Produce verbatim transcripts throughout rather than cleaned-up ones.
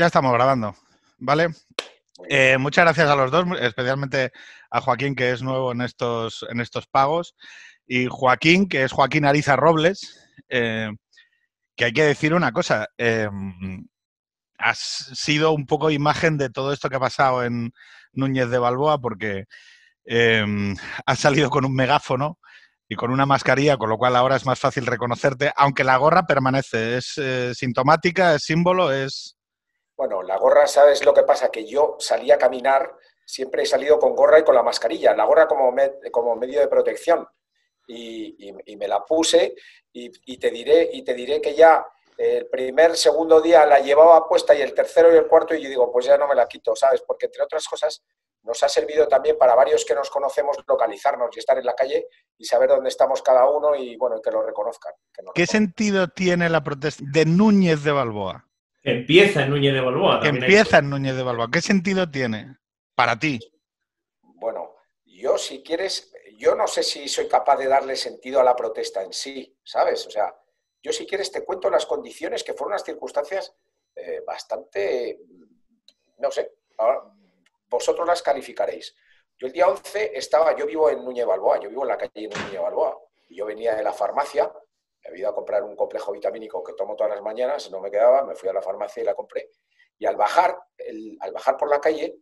Ya estamos grabando, ¿vale? Muy bien. Eh, muchas gracias a los dos, especialmente a Joaquín, que es nuevo en estos, en estos pagos, y Joaquín, que es Joaquín Ariza Robles, eh, que hay que decir una cosa, eh, has sido un poco imagen de todo esto que ha pasado en Núñez de Balboa, porque eh, has salido con un megáfono y con una mascarilla, con lo cual ahora es más fácil reconocerte, aunque la gorra permanece, es eh, sintomática, es símbolo, es... Bueno, la gorra, ¿sabes lo que pasa? Que yo salí a caminar, siempre he salido con gorra y con la mascarilla, la gorra como, me, como medio de protección. Y, y, y me la puse y, y, te diré, y te diré que ya el primer, segundo día la llevaba puesta y el tercero y el cuarto y yo digo, pues ya no me la quito, ¿sabes? Porque entre otras cosas nos ha servido también para varios que nos conocemos localizarnos y estar en la calle y saber dónde estamos cada uno y bueno, que lo reconozcan. Que nos ¿Qué reconozcan. sentido tiene la protesta de Núñez de Balboa? Que empieza en Núñez de Balboa. Que También empieza hay... en Núñez de Balboa. ¿Qué sentido tiene para ti? Bueno, yo si quieres, yo no sé si soy capaz de darle sentido a la protesta en sí, ¿sabes? O sea, yo si quieres te cuento las condiciones que fueron unas circunstancias eh, bastante, no sé, ahora vosotros las calificaréis. Yo el día once estaba, yo vivo en Núñez de Balboa, yo vivo en la calle de Núñez de Balboa, y yo venía de la farmacia, me había ido a comprar un complejo vitamínico que tomo todas las mañanas, no me quedaba, me fui a la farmacia y la compré, y al bajar, el, al bajar por la calle,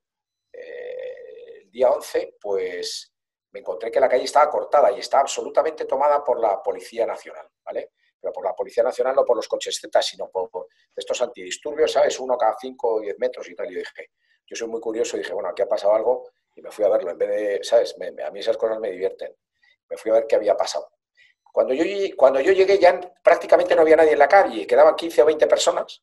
eh, el día once, pues me encontré que la calle estaba cortada y estaba absolutamente tomada por la Policía Nacional, ¿vale? Pero por la Policía Nacional, no por los coches Z, sino por, por estos antidisturbios, ¿sabes? Uno cada cinco o diez metros y tal. Y yo dije, yo soy muy curioso y dije, bueno, aquí ha pasado algo y me fui a verlo. En vez de, ¿sabes? Me, me, a mí esas cosas me divierten. Me fui a ver qué había pasado. Cuando yo, cuando yo llegué ya prácticamente no había nadie en la calle, quedaban quince o veinte personas.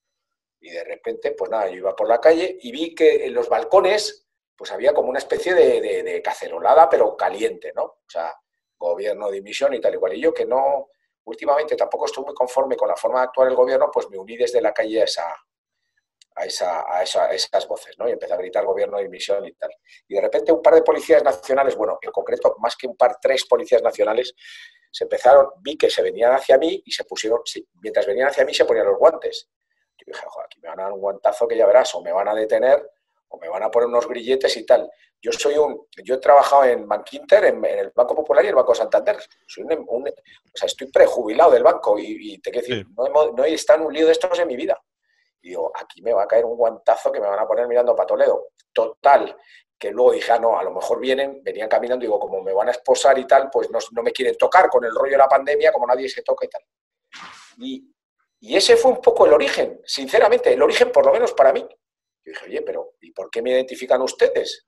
Y de repente, pues nada, yo iba por la calle y vi que en los balcones pues había como una especie de, de, de cacerolada, pero caliente, ¿no? O sea, gobierno, dimisión y tal y cual. Y yo que no, últimamente tampoco estoy muy conforme con la forma de actuar del gobierno, pues me uní desde la calle a, esa, a, esa, a, esa, a esas voces, ¿no? Y empecé a gritar gobierno, dimisión y tal. Y de repente un par de policías nacionales, bueno, en concreto más que un par, tres policías nacionales, se empezaron, vi que se venían hacia mí y se pusieron, sí, mientras venían hacia mí se ponían los guantes. Yo dije, joder, aquí me van a dar un guantazo que ya verás, o me van a detener, o me van a poner unos grilletes y tal. Yo soy un, yo he trabajado en Bankinter, en, en el Banco Popular y el Banco Santander. Soy un, un, o sea, estoy prejubilado del banco y, y te quiero decir, sí. no, he, no he estado en un lío de estos en mi vida. Y digo, aquí me va a caer un guantazo que me van a poner mirando para Toledo. Total, que luego dije, ah, no, a lo mejor vienen, venían caminando y digo, como me van a esposar y tal, pues no, no me quieren tocar con el rollo de la pandemia, como nadie se toca y tal. Y, y ese fue un poco el origen, sinceramente, el origen por lo menos para mí. Yo dije, oye, pero ¿y por qué me identifican ustedes?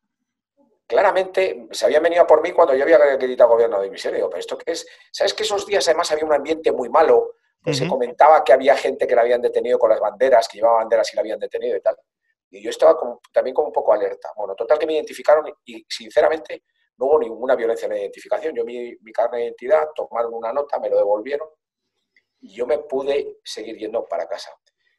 Claramente se habían venido a por mí cuando yo había gritado gobierno de dimisión. Y digo, pero ¿esto qué es? ¿Sabes que esos días además había un ambiente muy malo? Pues uh-huh. Se comentaba que había gente que la habían detenido con las banderas, que llevaba banderas y la habían detenido y tal. Y yo estaba como, también como un poco alerta. Bueno, total que me identificaron y sinceramente no hubo ninguna violencia en la identificación. Yo mi, mi carnet de identidad, tomaron una nota, me lo devolvieron y yo me pude seguir yendo para casa.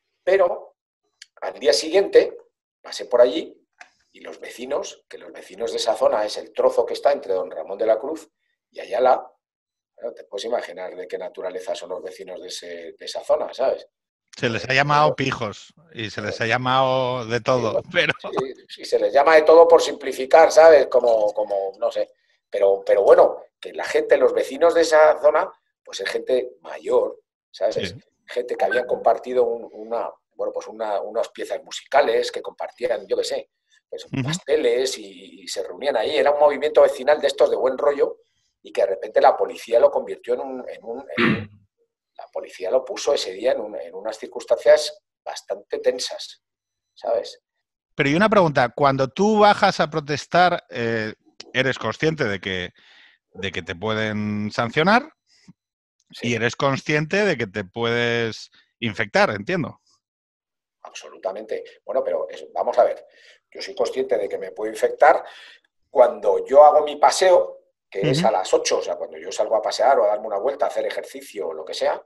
Pero al día siguiente pasé por allí y los vecinos, que los vecinos de esa zona es el trozo que está entre Don Ramón de la Cruz y Ayala, bueno, te puedes imaginar de qué naturaleza son los vecinos de, ese, de esa zona, ¿sabes? Se les ha llamado pijos y se les ha llamado de todo, sí, pero... Sí, sí, se les llama de todo por simplificar, ¿sabes? Como, como no sé, pero, pero bueno, que la gente, los vecinos de esa zona, pues es gente mayor, ¿sabes? Sí. Gente que habían compartido un, una, bueno, pues una, unas piezas musicales, que compartían, yo qué sé, pues uh-huh. pasteles y, y se reunían ahí. Era un movimiento vecinal de estos de buen rollo y que de repente la policía lo convirtió en un... En un, en un la policía lo puso ese día en, un, en unas circunstancias bastante tensas, ¿sabes? Pero y una pregunta, cuando tú bajas a protestar, eh, ¿eres consciente de que, de que te pueden sancionar? Sí. Y eres consciente de que te puedes infectar, entiendo. Absolutamente. Bueno, pero es, vamos a ver, yo soy consciente de que me puedo infectar cuando yo hago mi paseo, que uh-huh. es a las ocho, o sea, cuando yo salgo a pasear o a darme una vuelta, a hacer ejercicio o lo que sea,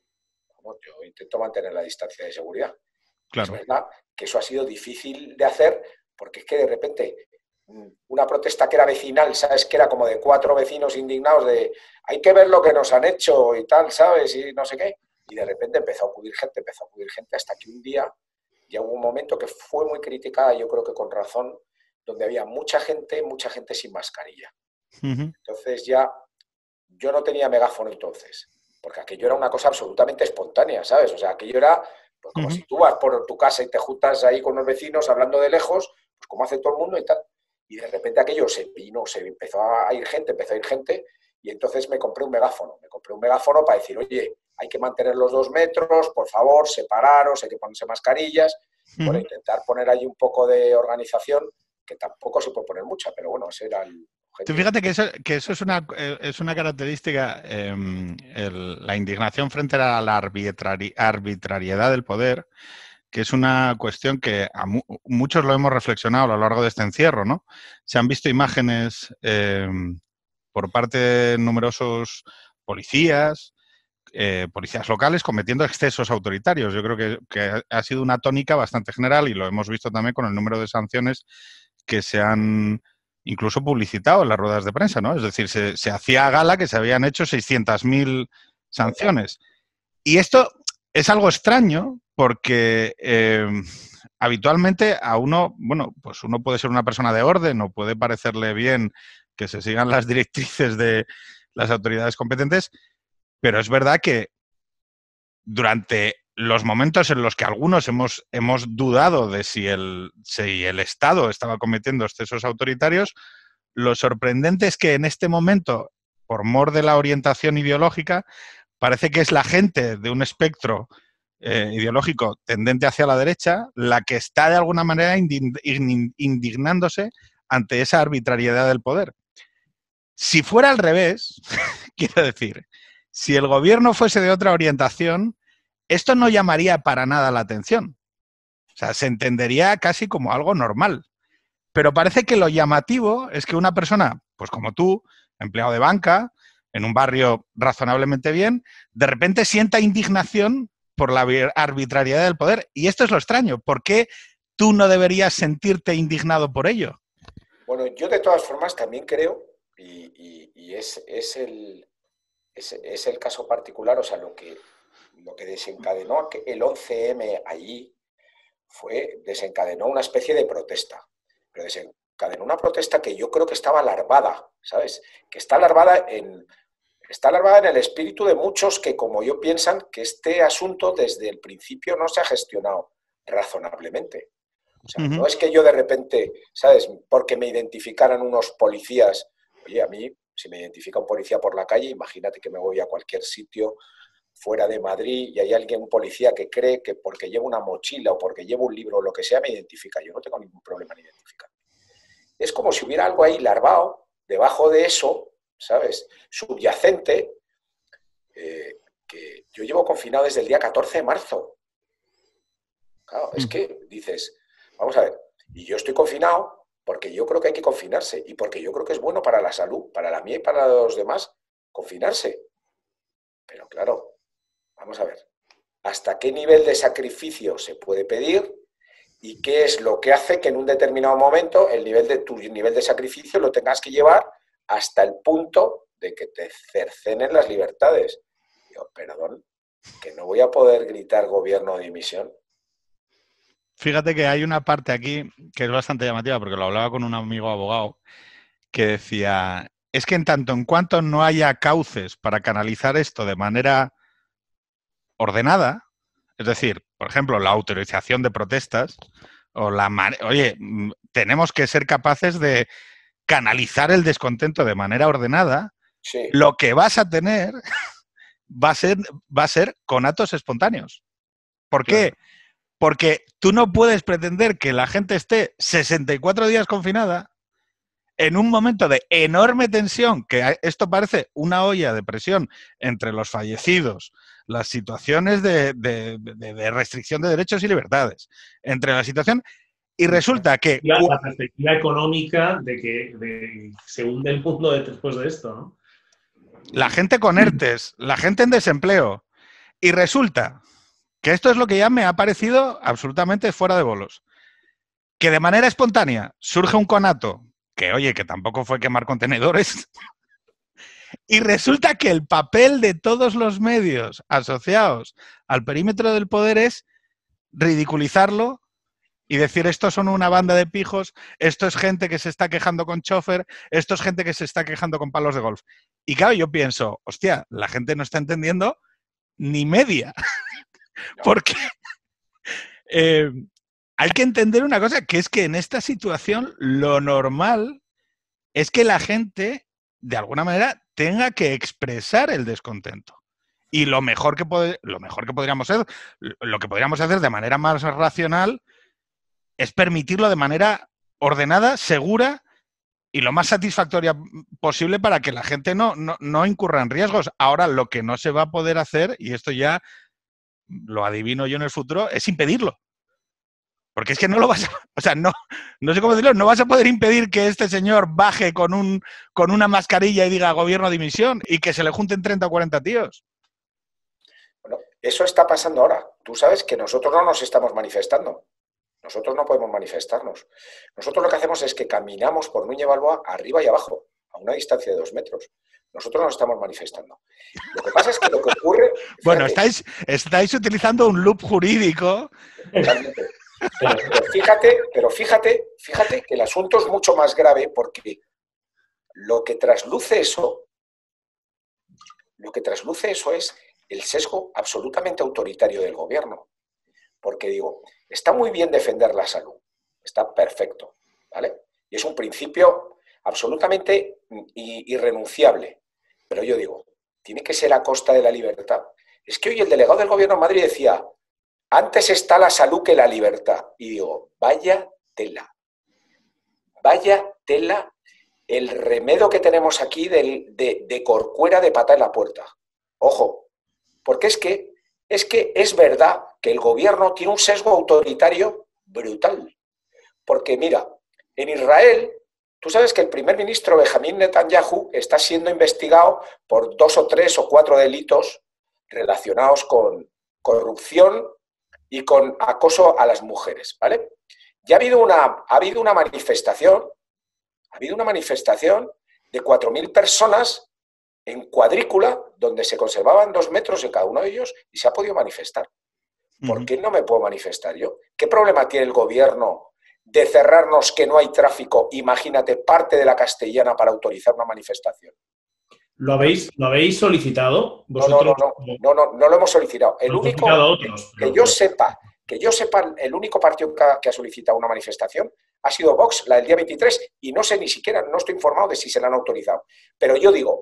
vamos, yo intento mantener la distancia de seguridad. Claro. Es verdad que eso ha sido difícil de hacer porque es que de repente una protesta que era vecinal, ¿sabes? Que era como de cuatro vecinos indignados de hay que ver lo que nos han hecho y tal, ¿sabes? Y no sé qué. Y de repente empezó a acudir gente, empezó a acudir gente hasta que un día ya hubo un momento que fue muy criticada, yo creo que con razón, donde había mucha gente, mucha gente sin mascarilla. Uh-huh. Entonces ya, yo no tenía megáfono entonces, porque aquello era una cosa absolutamente espontánea, ¿sabes? O sea, aquello era pues, como uh-huh. si tú vas por tu casa y te juntas ahí con los vecinos hablando de lejos, pues como hace todo el mundo y tal. Y de repente aquello se vino, se empezó a ir gente, empezó a ir gente, y entonces me compré un megáfono. Me compré un megáfono para decir, oye, hay que mantener los dos metros, por favor, separaros, hay que ponerse mascarillas. Uh-huh. Bueno, intentar poner ahí un poco de organización, que tampoco se puede poner mucha, pero bueno, ese era el objetivo. Tú fíjate que eso, que eso es, una, es una característica, eh, el, la indignación frente a la arbitrari, arbitrariedad del poder, que es una cuestión que a mu muchos lo hemos reflexionado a lo largo de este encierro, ¿no? Se han visto imágenes eh, por parte de numerosos policías, eh, policías locales cometiendo excesos autoritarios. Yo creo que, que ha sido una tónica bastante general y lo hemos visto también con el número de sanciones que se han incluso publicitado en las ruedas de prensa, ¿no? Es decir, se, se hacía gala que se habían hecho seiscientas mil sanciones. Y esto es algo extraño porque eh, habitualmente a uno, bueno, pues uno puede ser una persona de orden o puede parecerle bien que se sigan las directrices de las autoridades competentes, pero es verdad que durante los momentos en los que algunos hemos, hemos dudado de si el, si el Estado estaba cometiendo excesos autoritarios, lo sorprendente es que en este momento, por mor de la orientación ideológica, parece que es la gente de un espectro eh, ideológico tendente hacia la derecha la que está de alguna manera indignándose ante esa arbitrariedad del poder. Si fuera al revés, quiero decir, si el gobierno fuese de otra orientación, esto no llamaría para nada la atención. O sea, se entendería casi como algo normal. Pero parece que lo llamativo es que una persona, pues como tú, empleado de banca, en un barrio razonablemente bien, de repente sienta indignación por la arbitrariedad del poder. Y esto es lo extraño. ¿Por qué tú no deberías sentirte indignado por ello? Bueno, yo de todas formas también creo, y, y, y es, es, el, es, es el caso particular, o sea, lo que, lo que desencadenó el once eme allí fue, desencadenó una especie de protesta. Pero desencadenó una protesta que yo creo que estaba larvada, ¿sabes? Que está larvada en, está larvada en el espíritu de muchos que, como yo, piensan que este asunto desde el principio no se ha gestionado razonablemente. O sea, uh-huh. no es que yo de repente, ¿sabes? Porque me identificaran unos policías. Oye, a mí, si me identifica un policía por la calle, imagínate que me voy a cualquier sitio fuera de Madrid y hay alguien, un policía que cree que porque llevo una mochila o porque llevo un libro o lo que sea, me identifica. Yo no tengo ningún problema en identificar. Es como si hubiera algo ahí larvado, debajo de eso, ¿sabes? Subyacente, eh, que yo llevo confinado desde el día catorce de marzo. Claro, es que dices, vamos a ver, y yo estoy confinado porque yo creo que hay que confinarse y porque yo creo que es bueno para la salud, para la mía y para los demás, confinarse. Pero claro, vamos a ver, ¿hasta qué nivel de sacrificio se puede pedir y qué es lo que hace que en un determinado momento el nivel de, tu nivel de sacrificio lo tengas que llevar hasta el punto de que te cercenen las libertades? Digo, perdón, que no voy a poder gritar gobierno de dimisión. Fíjate que hay una parte aquí que es bastante llamativa, porque lo hablaba con un amigo abogado que decía, es que en tanto en cuanto no haya cauces para canalizar esto de manera ordenada, es decir, por ejemplo, la autorización de protestas, o la oye, tenemos que ser capaces de canalizar el descontento de manera ordenada, sí. Lo que vas a tener va a ser, va a ser conatos espontáneos. ¿Por qué? Claro. Porque tú no puedes pretender que la gente esté sesenta y cuatro días confinada en un momento de enorme tensión, que esto parece una olla de presión entre los fallecidos, las situaciones de, de, de, de restricción de derechos y libertades, entre la situación, y resulta que... La, la perspectiva económica de que de, se hunde el mundo de, después de esto, ¿no? La gente con ERTES, la gente en desempleo, y resulta que esto es lo que ya me ha parecido absolutamente fuera de bolos, que de manera espontánea surge un conato, que oye, que tampoco fue quemar contenedores, y resulta que el papel de todos los medios asociados al perímetro del poder es ridiculizarlo y decir, estos son una banda de pijos, esto es gente que se está quejando con chofer, esto es gente que se está quejando con palos de golf. Y claro, yo pienso, hostia, la gente no está entendiendo ni media. Porque eh, hay que entender una cosa, que es que en esta situación lo normal es que la gente, de alguna manera, tenga que expresar el descontento. Y lo mejor que, pod- lo mejor que podríamos hacer, lo que podríamos hacer de manera más racional, es permitirlo de manera ordenada, segura y lo más satisfactoria posible para que la gente no, no, no incurra en riesgos. Ahora, lo que no se va a poder hacer, y esto ya lo adivino yo en el futuro, es impedirlo. Porque es que no lo vas a... O sea, no, no sé cómo decirlo, no vas a poder impedir que este señor baje con, un, con una mascarilla y diga gobierno dimisión y que se le junten treinta o cuarenta tíos. Bueno, eso está pasando ahora. Tú sabes que nosotros no nos estamos manifestando. Nosotros no podemos manifestarnos. Nosotros lo que hacemos es que caminamos por Núñez Balboa arriba y abajo, a una distancia de dos metros. Nosotros nos estamos manifestando. Lo que pasa es que lo que ocurre... Fíjate, bueno, estáis, estáis utilizando un loop jurídico. Totalmente. Pero, pero fíjate, pero fíjate, fíjate que el asunto es mucho más grave porque lo que trasluce eso, lo que trasluce eso es el sesgo absolutamente autoritario del gobierno. Porque digo, está muy bien defender la salud, está perfecto, ¿vale? Y es un principio absolutamente irrenunciable. Pero yo digo, tiene que ser a costa de la libertad. Es que hoy el delegado del gobierno en Madrid decía, antes está la salud que la libertad. Y digo, vaya tela, vaya tela el remedio que tenemos aquí de, de, de Corcuera de patada en la puerta. Ojo, porque es que, es que es verdad que el gobierno tiene un sesgo autoritario brutal. Porque mira, en Israel, tú sabes que el primer ministro Benjamín Netanyahu está siendo investigado por dos o tres o cuatro delitos relacionados con corrupción y con acoso a las mujeres, ¿vale? Ya ha habido una, ha habido una manifestación, ha habido una manifestación de cuatro mil personas en cuadrícula, donde se conservaban dos metros en cada uno de ellos y se ha podido manifestar. ¿Por qué no me puedo manifestar yo? ¿Qué problema tiene el gobierno de cerrarnos que no hay tráfico? Imagínate, parte de la Castellana para autorizar una manifestación. ¿Lo habéis, ¿lo habéis solicitado? ¿Vosotros? No, no, no, no, no, no lo hemos solicitado. El lo único otros, que yo sepa, que yo sepa, el único partido que ha, que ha solicitado una manifestación ha sido Vox, la del día veintitrés, y no sé ni siquiera, no estoy informado de si se la han autorizado. Pero yo digo,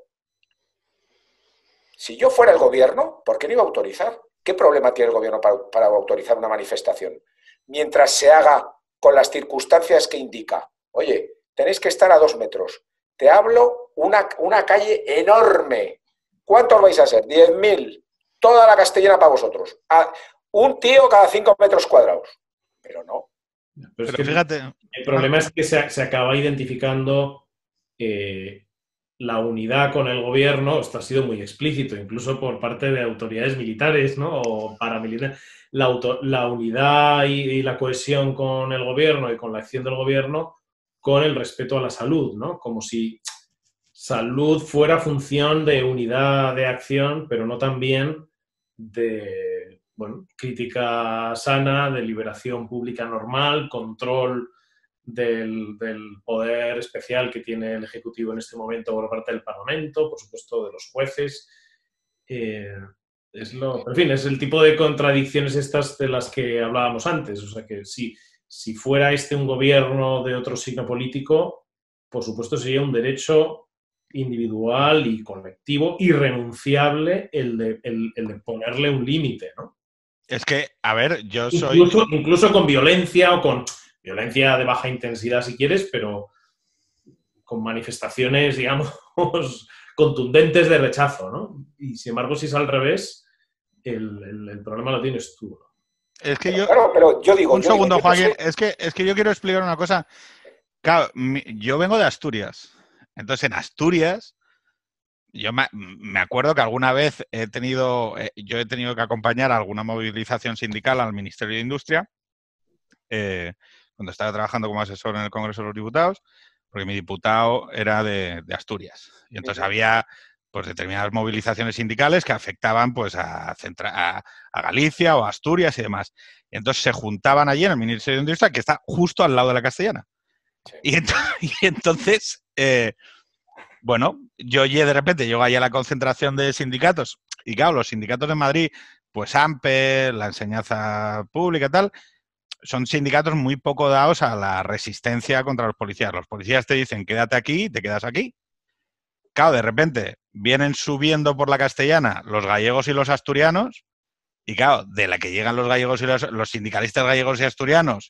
si yo fuera el gobierno, ¿por qué no iba a autorizar? ¿Qué problema tiene el gobierno para, para autorizar una manifestación? Mientras se haga con las circunstancias que indica. Oye, tenéis que estar a dos metros. Te hablo una, una calle enorme. ¿Cuántos vais a ser? diez mil. Toda la Castellana para vosotros. A un tío cada cinco metros cuadrados. Pero no. Pero, Pero es que fíjate... El problema es que se, se acaba identificando eh, la unidad con el gobierno. Esto ha sido muy explícito, incluso por parte de autoridades militares, ¿no? O paramilitares. La, auto, la unidad y, y la cohesión con el gobierno y con la acción del gobierno con el respeto a la salud, ¿no? Como si salud fuera función de unidad de acción, pero no también de, bueno, crítica sana, de liberación pública normal, control del, del poder especial que tiene el Ejecutivo en este momento por parte del Parlamento, por supuesto de los jueces. Eh, es lo, en fin, es el tipo de contradicciones estas de las que hablábamos antes. O sea que si, si fuera este un gobierno de otro signo político, por supuesto sería un derecho individual y colectivo irrenunciable el de, el, el de ponerle un límite, ¿no? Es que, a ver, yo soy... Incluso, incluso con violencia o con violencia de baja intensidad, si quieres, pero con manifestaciones, digamos, contundentes de rechazo, ¿no? Y sin embargo, si es al revés, el, el, el problema lo tienes tú, ¿no? Es que pero, yo... Claro, pero yo digo... Un yo segundo, digo, Joaquín. sé... Es que, es que yo quiero explicar una cosa. Claro, mi, yo vengo de Asturias. Entonces, en Asturias, yo me, me acuerdo que alguna vez he tenido, eh, yo he tenido que acompañar a alguna movilización sindical al Ministerio de Industria, eh, cuando estaba trabajando como asesor en el Congreso de los Diputados, porque mi diputado era de, de Asturias. Y entonces uh-huh. había pues determinadas movilizaciones sindicales que afectaban pues a, Centra a, a Galicia o a Asturias y demás. Y entonces se juntaban allí en el Ministerio de Industria, que está justo al lado de la Castellana. Sí. Y, ent y entonces, eh, bueno, yo de repente llego allí a la concentración de sindicatos y claro, los sindicatos de Madrid, pues AMPE, la enseñanza pública y tal, son sindicatos muy poco dados a la resistencia contra los policías. Los policías te dicen, quédate aquí y te quedas aquí. Claro, de repente vienen subiendo por la Castellana los gallegos y los asturianos y claro, de la que llegan los gallegos y los, los sindicalistas gallegos y asturianos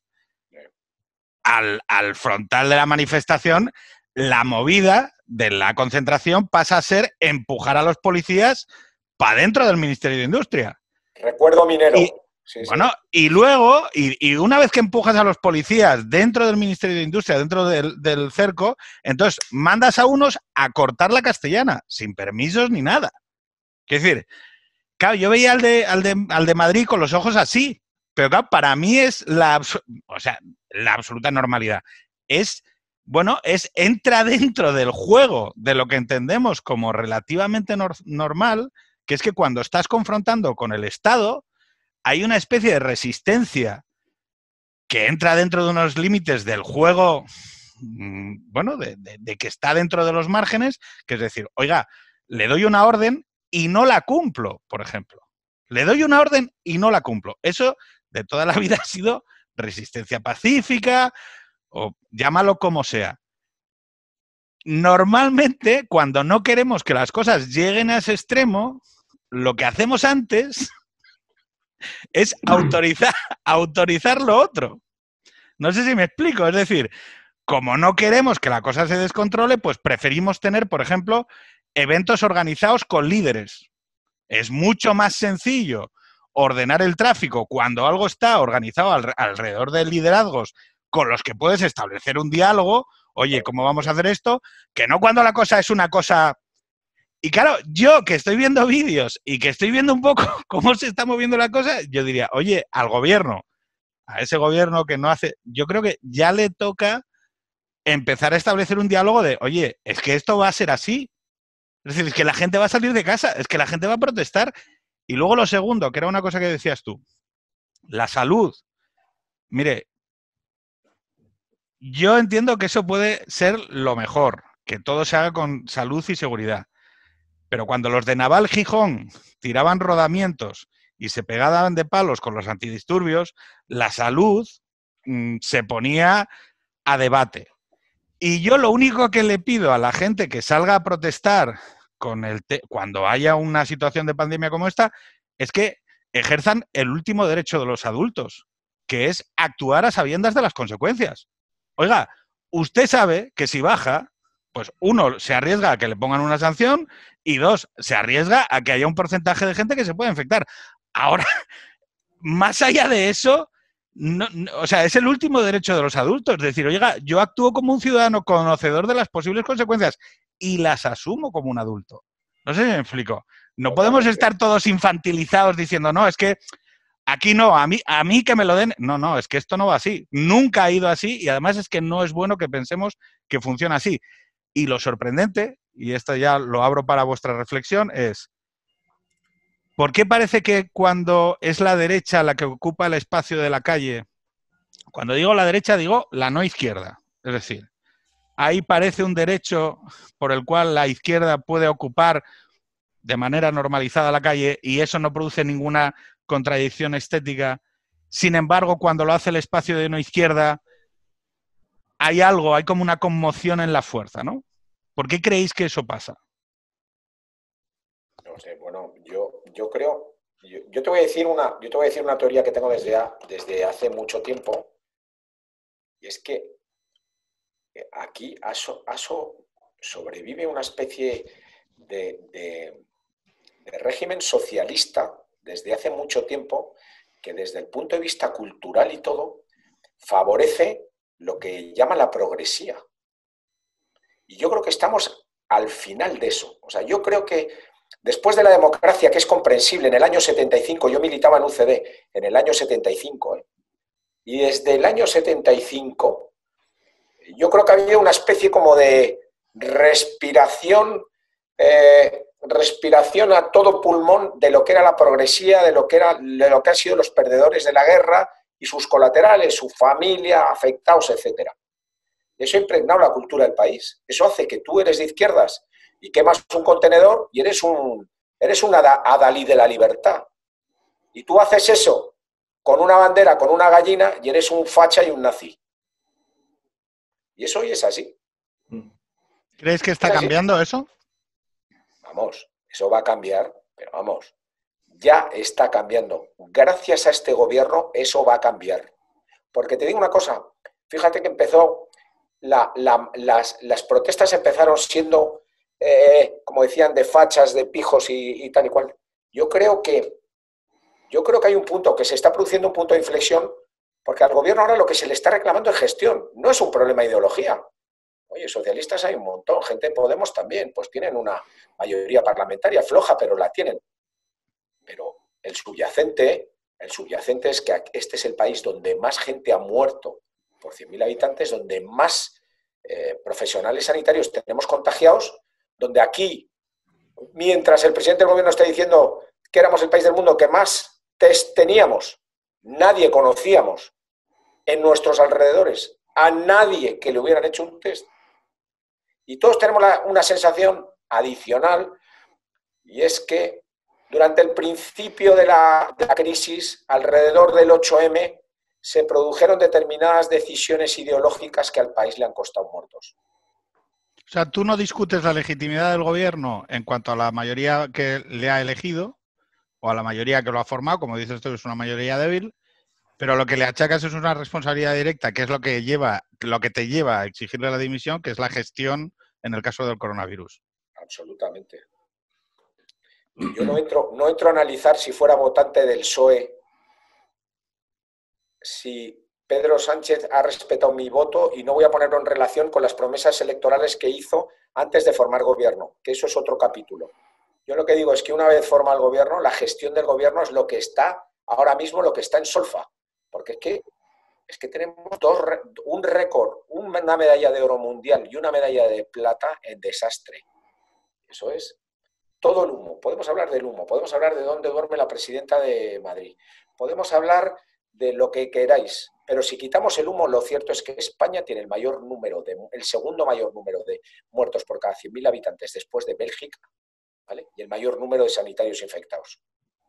al, al frontal de la manifestación, la movida de la concentración pasa a ser empujar a los policías para dentro del Ministerio de Industria. Recuerdo minero. Y, sí, bueno, sí. y luego, y, y una vez que empujas a los policías dentro del Ministerio de Industria, dentro del, del cerco, entonces mandas a unos a cortar la Castellana, sin permisos ni nada. Es decir, claro, yo veía al de, al de, al de Madrid con los ojos así, pero claro, para mí es la, o sea, la absoluta normalidad. Es, bueno, es entra dentro del juego de lo que entendemos como relativamente nor normal, que es que cuando estás confrontando con el Estado, hay una especie de resistencia que entra dentro de unos límites del juego, bueno, de, de, de que está dentro de los márgenes, que es decir, oiga, le doy una orden y no la cumplo, por ejemplo. Le doy una orden y no la cumplo. Eso de toda la vida ha sido resistencia pacífica, o llámalo como sea. Normalmente, cuando no queremos que las cosas lleguen a ese extremo, lo que hacemos antes es autorizar, autorizar lo otro. No sé si me explico. Es decir, como no queremos que la cosa se descontrole, pues preferimos tener, por ejemplo, eventos organizados con líderes. Es mucho más sencillo ordenar el tráfico cuando algo está organizado al, alrededor de liderazgos con los que puedes establecer un diálogo. Oye, ¿cómo vamos a hacer esto? Que no cuando la cosa es una cosa... Y claro, yo que estoy viendo vídeos y que estoy viendo un poco cómo se está moviendo la cosa, yo diría, oye, al gobierno, a ese gobierno que no hace... Yo creo que ya le toca empezar a establecer un diálogo de, oye, es que esto va a ser así. Es decir, es que la gente va a salir de casa, es que la gente va a protestar. Y luego lo segundo, que era una cosa que decías tú, la salud. Mire, yo entiendo que eso puede ser lo mejor, que todo se haga con salud y seguridad. Pero cuando los de Naval Gijón tiraban rodamientos y se pegaban de palos con los antidisturbios, la salud mmm, se ponía a debate. Y yo lo único que le pido a la gente que salga a protestar con el te cuando haya una situación de pandemia como esta, es que ejerzan el último derecho de los adultos, que es actuar a sabiendas de las consecuencias. Oiga, usted sabe que si baja, pues uno, se arriesga a que le pongan una sanción y dos, se arriesga a que haya un porcentaje de gente que se pueda infectar. Ahora, más allá de eso, no, no, o sea, es el último derecho de los adultos. Es decir, oiga, yo actúo como un ciudadano conocedor de las posibles consecuencias y las asumo como un adulto. No sé si me explico. No podemos estar todos infantilizados diciendo, no, es que aquí no, a mí, a mí que me lo den. No, no, es que esto no va así. Nunca ha ido así y además es que no es bueno que pensemos que funciona así. Y lo sorprendente, y esto ya lo abro para vuestra reflexión, es ¿por qué parece que cuando es la derecha la que ocupa el espacio de la calle, cuando digo la derecha digo la no izquierda, es decir, ahí parece un derecho por el cual la izquierda puede ocupar de manera normalizada la calle y eso no produce ninguna contradicción estética. Sin embargo, cuando lo hace el espacio de no izquierda, hay algo, hay como una conmoción en la fuerza, ¿no? ¿Por qué creéis que eso pasa? No sé, bueno, yo, yo creo, yo, yo te voy a decir una, yo te voy a decir una teoría que tengo desde, desde hace mucho tiempo, y es que aquí ASO, ASO sobrevive una especie de, de, de régimen socialista desde hace mucho tiempo que desde el punto de vista cultural y todo favorece lo que llama la progresía. Y yo creo que estamos al final de eso. O sea, yo creo que después de la democracia, que es comprensible, en el año setenta y cinco, yo militaba en U C D, en el año setenta y cinco, ¿eh? Y desde el año setenta y cinco, yo creo que había una especie como de respiración eh, respiración a todo pulmón de lo que era la progresía, de lo que, era, de lo que han sido los perdedores de la guerra y sus colaterales, su familia, afectados, etcétera. Eso ha impregnado la cultura del país. Eso hace que tú eres de izquierdas y quemas un contenedor y eres un, eres un adalí de la libertad. Y tú haces eso con una bandera, con una gallina, y eres un facha y un nazi. Y eso hoy es así. ¿Crees que está cambiando eso? Vamos, eso va a cambiar, pero vamos, ya está cambiando. Gracias a este gobierno eso va a cambiar. Porque te digo una cosa, fíjate que empezó, la, la, las, las protestas empezaron siendo, eh, como decían, de fachas, de pijos y, y tal y cual. Yo creo que Yo creo que hay un punto, que se está produciendo un punto de inflexión, porque al gobierno ahora lo que se le está reclamando es gestión, no es un problema de ideología. Oye, socialistas hay un montón, gente de Podemos también, pues tienen una mayoría parlamentaria floja, pero la tienen. Pero el subyacente, el subyacente es que este es el país donde más gente ha muerto por cien mil habitantes, donde más eh, profesionales sanitarios tenemos contagiados, donde aquí, mientras el presidente del gobierno está diciendo que éramos el país del mundo que más test teníamos, nadie conocíamos en nuestros alrededores a nadie que le hubieran hecho un test. Y todos tenemos la, una sensación adicional, y es que durante el principio de la, de la crisis, alrededor del ocho eme, se produjeron determinadas decisiones ideológicas que al país le han costado muertos. O sea, tú no discutes la legitimidad del gobierno en cuanto a la mayoría que le ha elegido, o a la mayoría que lo ha formado, como dices tú, es una mayoría débil, pero lo que le achacas es una responsabilidad directa, que es lo que lleva, lo que te lleva a exigirle la dimisión, que es la gestión en el caso del coronavirus. Absolutamente. Yo no entro, no entro a analizar si fuera votante del P S O E, si Pedro Sánchez ha respetado mi voto, y no voy a ponerlo en relación con las promesas electorales que hizo antes de formar gobierno, que eso es otro capítulo. Yo lo que digo es que una vez forma el gobierno, la gestión del gobierno es lo que está ahora mismo, lo que está en solfa. Porque es que, es que tenemos dos, un récord, una medalla de oro mundial y una medalla de plata en desastre. Eso es todo el humo. Podemos hablar del humo, podemos hablar de dónde duerme la presidenta de Madrid, podemos hablar de lo que queráis, pero si quitamos el humo, lo cierto es que España tiene el mayor número, de, el segundo mayor número de muertos por cada cien mil habitantes después de Bélgica, ¿vale? Y el mayor número de sanitarios infectados.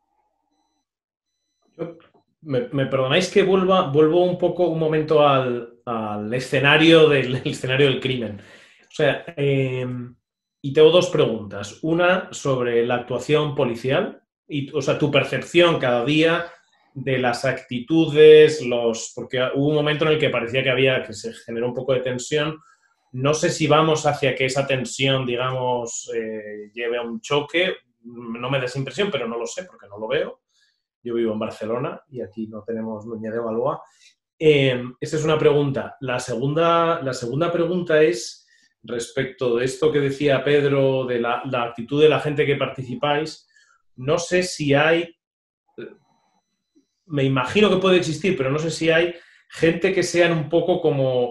Yo, me, me perdonáis que vuelva, vuelvo un poco, un momento al, al escenario, del, el escenario del crimen. O sea, eh, y tengo dos preguntas. Una sobre la actuación policial, y, o sea, tu percepción cada día de las actitudes, los, porque hubo un momento en el que parecía que había, que se generó un poco de tensión. No sé si vamos hacia que esa tensión, digamos, eh, lleve a un choque. No me da esa impresión, pero no lo sé porque no lo veo. Yo vivo en Barcelona y aquí no tenemos Núñez de Balboa. Eh, esa es una pregunta. La segunda, la segunda pregunta es respecto de esto que decía Pedro, de la, la actitud de la gente que participáis. No sé si hay, me imagino que puede existir, pero no sé si hay gente que sean un poco como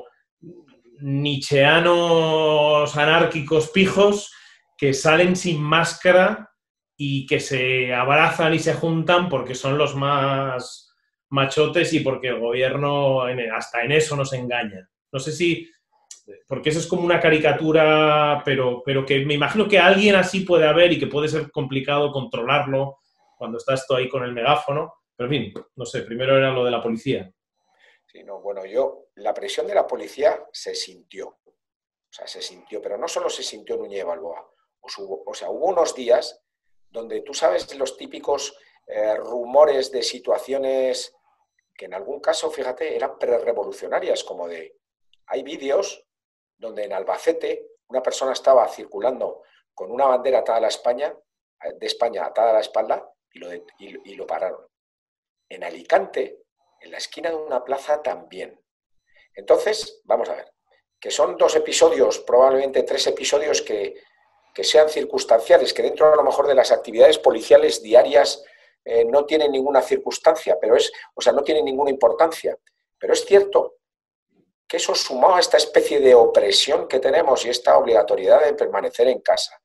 nietzscheanos, anárquicos, pijos, que salen sin máscara y que se abrazan y se juntan porque son los más machotes y porque el gobierno hasta en eso nos engaña. No sé si, porque eso es como una caricatura, pero, pero que me imagino que alguien así puede haber y que puede ser complicado controlarlo cuando estás tú ahí con el megáfono. Pero en fin, no sé, primero era lo de la policía. Sí, no, bueno, yo, la presión de la policía se sintió, o sea, se sintió, pero no solo se sintió en Núñez de Balboa, o, hubo, o sea, hubo unos días donde tú sabes los típicos eh, rumores de situaciones que en algún caso, fíjate, eran prerevolucionarias, como de, hay vídeos donde en Albacete una persona estaba circulando con una bandera atada a la España, de España atada a la espalda, y lo, de, y, y lo pararon. En Alicante, en la esquina de una plaza también. Entonces, vamos a ver, que son dos episodios, probablemente tres episodios que, que sean circunstanciales, que dentro a lo mejor de las actividades policiales diarias eh, no tienen ninguna circunstancia, pero es, o sea, no tienen ninguna importancia. Pero es cierto que eso sumado a esta especie de opresión que tenemos y esta obligatoriedad de permanecer en casa,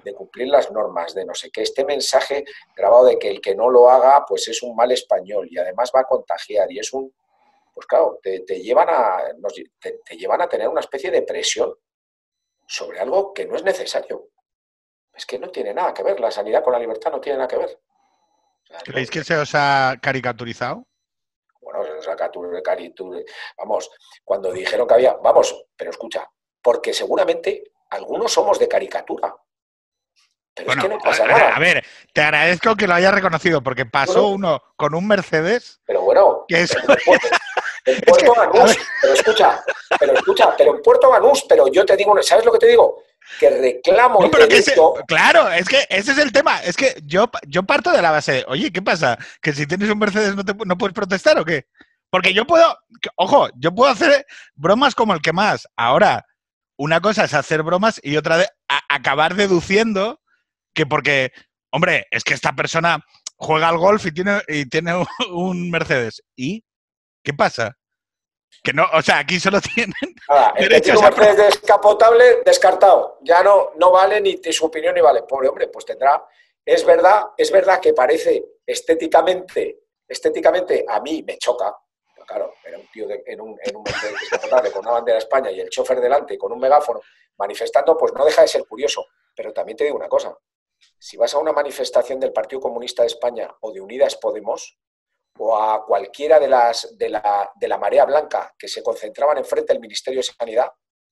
de cumplir las normas, de no sé qué, este mensaje grabado de que el que no lo haga pues es un mal español y además va a contagiar y es un... Pues claro, te, te, llevan a, nos, te, te llevan a tener una especie de presión sobre algo que no es necesario. Es que no tiene nada que ver, la sanidad con la libertad no tiene nada que ver. O sea, ¿Creéis no, que se os ha caricaturizado? Bueno, se nos ha caricaturizado. Vamos, cuando dijeron que había... Vamos, pero escucha, porque seguramente algunos somos de caricatura. Pero bueno, es que no pasa a, nada. A ver, te agradezco que lo hayas reconocido, porque pasó bueno, uno con un Mercedes. Pero bueno, que es... en Puerto Banús, pero escucha, pero escucha, pero en Puerto Banús, pero yo te digo, ¿sabes lo que te digo? Que reclamo no, el derecho... Ese, claro, es que ese es el tema. Es que yo, yo parto de la base de, oye, ¿qué pasa? ¿Que si tienes un Mercedes no, te, no puedes protestar o qué? Porque yo puedo, ojo, yo puedo hacer bromas como el que más. Ahora, una cosa es hacer bromas y otra de a, acabar deduciendo que porque, hombre, es que esta persona juega al golf y tiene, y tiene un, un Mercedes. ¿Y qué pasa? Que no, o sea, aquí solo tienen Nada, el derechos que tiene un Mercedes descapotable, descartado. Ya no, no vale ni su opinión ni vale. Pobre hombre, pues tendrá... Es verdad, es verdad que parece estéticamente, estéticamente a mí me choca. Pero claro, era un tío de, en, un, en un Mercedes descapotable con una bandera de España y el chofer delante con un megáfono manifestando, pues no deja de ser curioso. Pero también te digo una cosa. Si vas a una manifestación del Partido Comunista de España o de Unidas Podemos, o a cualquiera de las de la, de la marea blanca que se concentraban enfrente del Ministerio de Sanidad,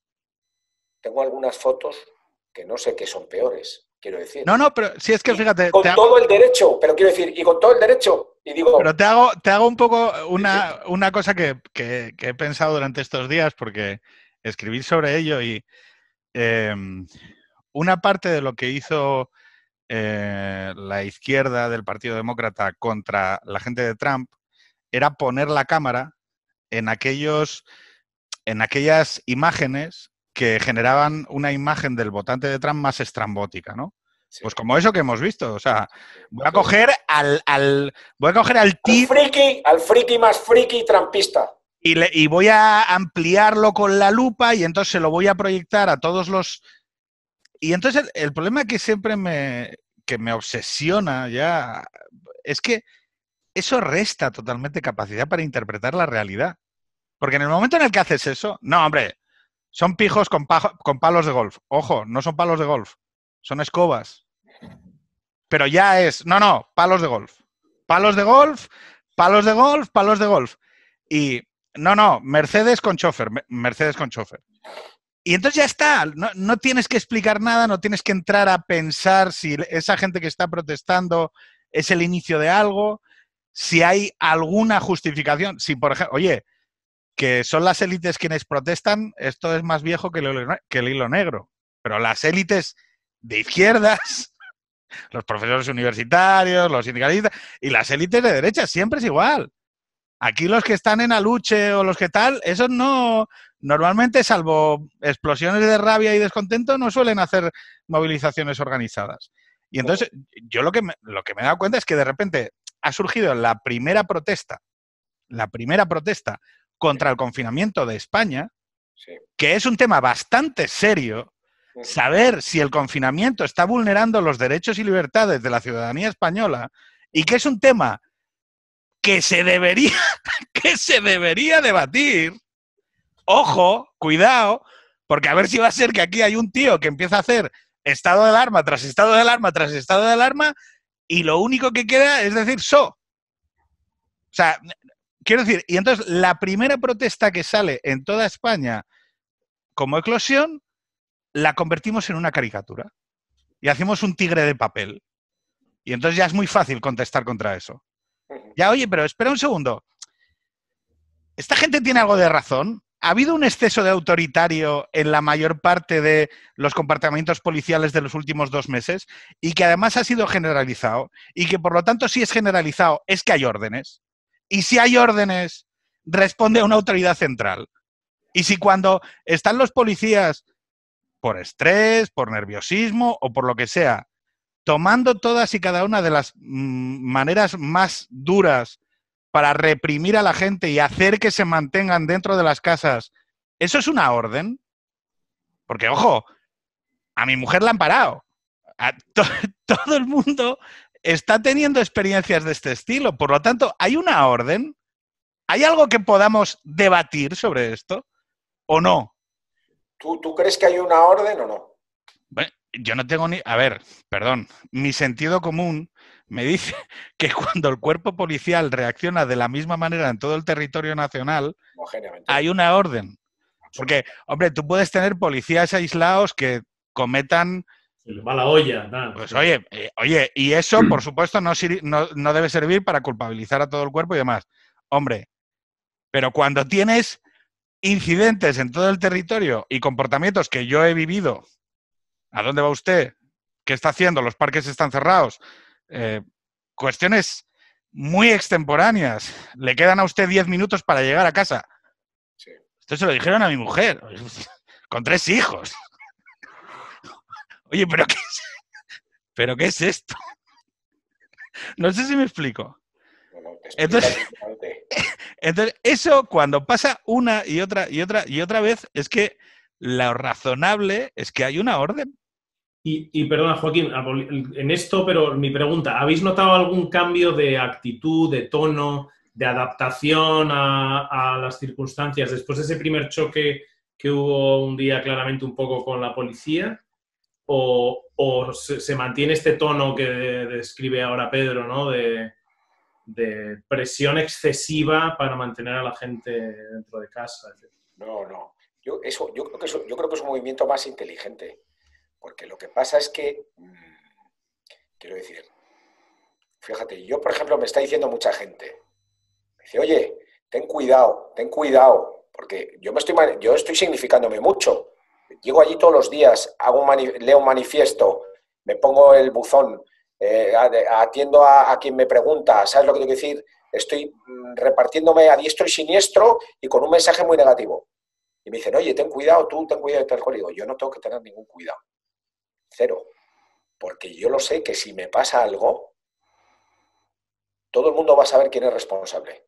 tengo algunas fotos que no sé qué son peores, quiero decir. No, no, pero si es que y fíjate... Con te todo hago... el derecho, pero quiero decir, y con todo el derecho, y digo... Pero te hago, te hago un poco una, una cosa que, que, que he pensado durante estos días, porque escribí sobre ello y eh, una parte de lo que hizo... Eh, la izquierda del Partido Demócrata contra la gente de Trump era poner la cámara en aquellos en aquellas imágenes que generaban una imagen del votante de Trump más estrambótica, ¿no? Sí. Pues como eso que hemos visto, o sea, voy a coger al, al voy a coger al tío... Al friki, al friki más friki trumpista. Y, le, y voy a ampliarlo con la lupa y entonces se lo voy a proyectar a todos los... Y entonces el, el problema que siempre me, que me obsesiona ya es que eso resta totalmente capacidad para interpretar la realidad. Porque en el momento en el que haces eso, no, hombre, son pijos con, pajo, con palos de golf. Ojo, no son palos de golf, son escobas. Pero ya es, no, no, palos de golf. Palos de golf, palos de golf, palos de golf. Y, no, no, Mercedes con chofer, Mercedes con chofer. Y entonces ya está, no, no tienes que explicar nada, no tienes que entrar a pensar si esa gente que está protestando es el inicio de algo, si hay alguna justificación, si por ejemplo, oye, que son las élites quienes protestan, esto es más viejo que el, que el hilo negro, pero las élites de izquierdas, los profesores universitarios, los sindicalistas y las élites de derecha, siempre es igual. Aquí los que están en Aluche o los que tal, esos no, normalmente, salvo explosiones de rabia y descontento, no suelen hacer movilizaciones organizadas. Y entonces, yo lo que me, lo que me he dado cuenta es que de repente ha surgido la primera protesta, la primera protesta contra el confinamiento de España, sí. que es un tema bastante serio, saber si el confinamiento está vulnerando los derechos y libertades de la ciudadanía española y que es un tema que se debería, que se debería debatir. Ojo, cuidado, porque a ver si va a ser que aquí hay un tío que empieza a hacer estado de alarma tras estado de alarma tras estado de alarma y lo único que queda es decir so. O sea, quiero decir, y entonces la primera protesta que sale en toda España como eclosión la convertimos en una caricatura y hacemos un tigre de papel. Y entonces ya es muy fácil contestar contra eso. Ya, oye, pero espera un segundo. ¿Esta gente tiene algo de razón? ¿Ha habido un exceso de autoritario en la mayor parte de los comportamientos policiales de los últimos dos meses? Y que además ha sido generalizado. Y que por lo tanto, si es generalizado, es que hay órdenes. Y si hay órdenes, responde a una autoridad central. Y si cuando están los policías, por estrés, por nerviosismo o por lo que sea, tomando todas y cada una de las mmm, maneras más duras para reprimir a la gente y hacer que se mantengan dentro de las casas, ¿eso es una orden? Porque, ojo, a mi mujer la han parado. a to todo el mundo está teniendo experiencias de este estilo. Por lo tanto, ¿hay una orden? ¿Hay algo que podamos debatir sobre esto o no? ¿Tú, tú crees que hay una orden o no? Bueno, yo no tengo ni... A ver, perdón. Mi sentido común me dice que cuando el cuerpo policial reacciona de la misma manera en todo el territorio nacional, hay una orden. Porque, hombre, tú puedes tener policías aislados que cometan... Se les va la olla. Nada, pues sí. oye, eh, oye, y eso, por supuesto, no, no, no debe servir para culpabilizar a todo el cuerpo y demás. Hombre, pero cuando tienes incidentes en todo el territorio y comportamientos que yo he vivido, ¿a dónde va usted? ¿Qué está haciendo? Los parques están cerrados. Eh, cuestiones muy extemporáneas. Le quedan a usted diez minutos para llegar a casa. Sí. Esto se lo dijeron a mi mujer, con tres hijos. Oye, ¿pero qué es, ¿pero qué es esto? No sé si me explico. No, no, te Entonces, entonces, eso cuando pasa una y otra y otra y otra vez, es que lo razonable es que hay una orden. Y, y perdona, Joaquín, en esto, pero mi pregunta, ¿habéis notado algún cambio de actitud, de tono, de adaptación a, a las circunstancias después de ese primer choque que hubo un día claramente un poco con la policía? ¿O, o se, se mantiene este tono que describe ahora Pedro, ¿no? De, de presión excesiva para mantener a la gente dentro de casa? No, no. Yo, eso, yo, creo que eso, yo creo que es un movimiento más inteligente. Porque lo que pasa es que, mmm, quiero decir, fíjate, yo, por ejemplo, me está diciendo mucha gente, me dice, oye, ten cuidado, ten cuidado, porque yo, me estoy, yo estoy significándome mucho. Llego allí todos los días, hago un mani leo un manifiesto, me pongo el buzón, eh, atiendo a, a quien me pregunta, ¿sabes lo que tengo que decir? Estoy mmm, repartiéndome a diestro y siniestro y con un mensaje muy negativo. Y me dicen, oye, ten cuidado, tú ten cuidado de tal cual. Y digo, yo no tengo que tener ningún cuidado. Cero. Porque yo lo sé que si me pasa algo, todo el mundo va a saber quién es responsable.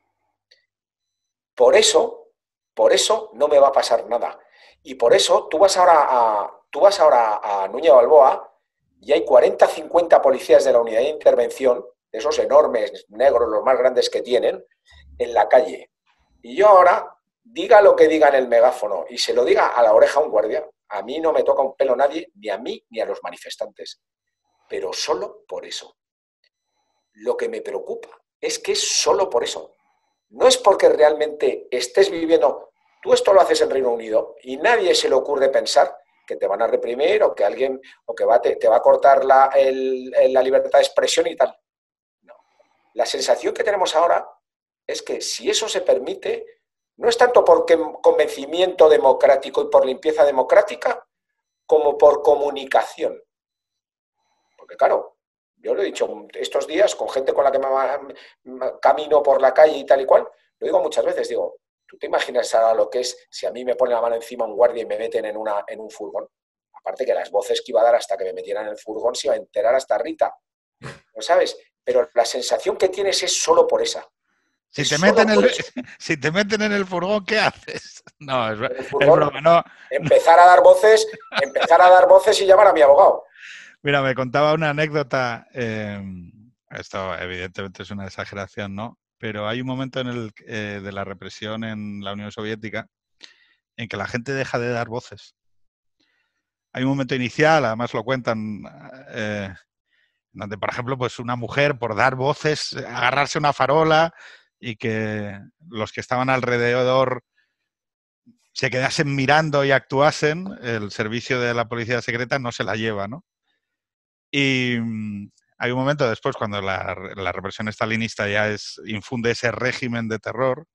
Por eso, por eso no me va a pasar nada. Y por eso tú vas ahora a, tú vas ahora a Núñez Balboa y hay cuarenta, cincuenta policías de la unidad de intervención, esos enormes negros, los más grandes que tienen, en la calle. Y yo ahora, diga lo que diga en el megáfono y se lo diga a la oreja a un guardia, a mí no me toca un pelo nadie, ni a mí ni a los manifestantes. Pero solo por eso. Lo que me preocupa es que es solo por eso. No es porque realmente estés viviendo... Tú esto lo haces en Reino Unido y nadie se le ocurre pensar que te van a reprimir o que alguien o que va, te, te va a cortar la, el, la libertad de expresión y tal. No. La sensación que tenemos ahora es que si eso se permite, no es tanto por convencimiento democrático y por limpieza democrática, como por comunicación. Porque claro, yo lo he dicho estos días con gente con la que me, me camino por la calle y tal y cual, lo digo muchas veces, digo, ¿tú te imaginas ahora lo que es si a mí me ponen la mano encima un guardia y me meten en, una, en un furgón? Aparte que las voces que iba a dar hasta que me metieran en el furgón se iba a enterar hasta Rita, ¿no sabes? Pero la sensación que tienes es solo por esa. Si te, meten el, si te meten en el furgón, ¿qué haces? No, es, es broma, no. Empezar a dar voces, empezar a dar voces y llamar a mi abogado. Mira, me contaba una anécdota, eh, esto evidentemente es una exageración, ¿no? Pero hay un momento en el eh, de la represión en la Unión Soviética en que la gente deja de dar voces. Hay un momento inicial, además lo cuentan, eh, donde, por ejemplo, pues una mujer por dar voces, agarrarse una farola y que los que estaban alrededor se quedasen mirando y actuasen, el servicio de la policía secreta no se la lleva, ¿no? Y hay un momento después, cuando la, la represión stalinista ya es, infunde ese régimen de terror,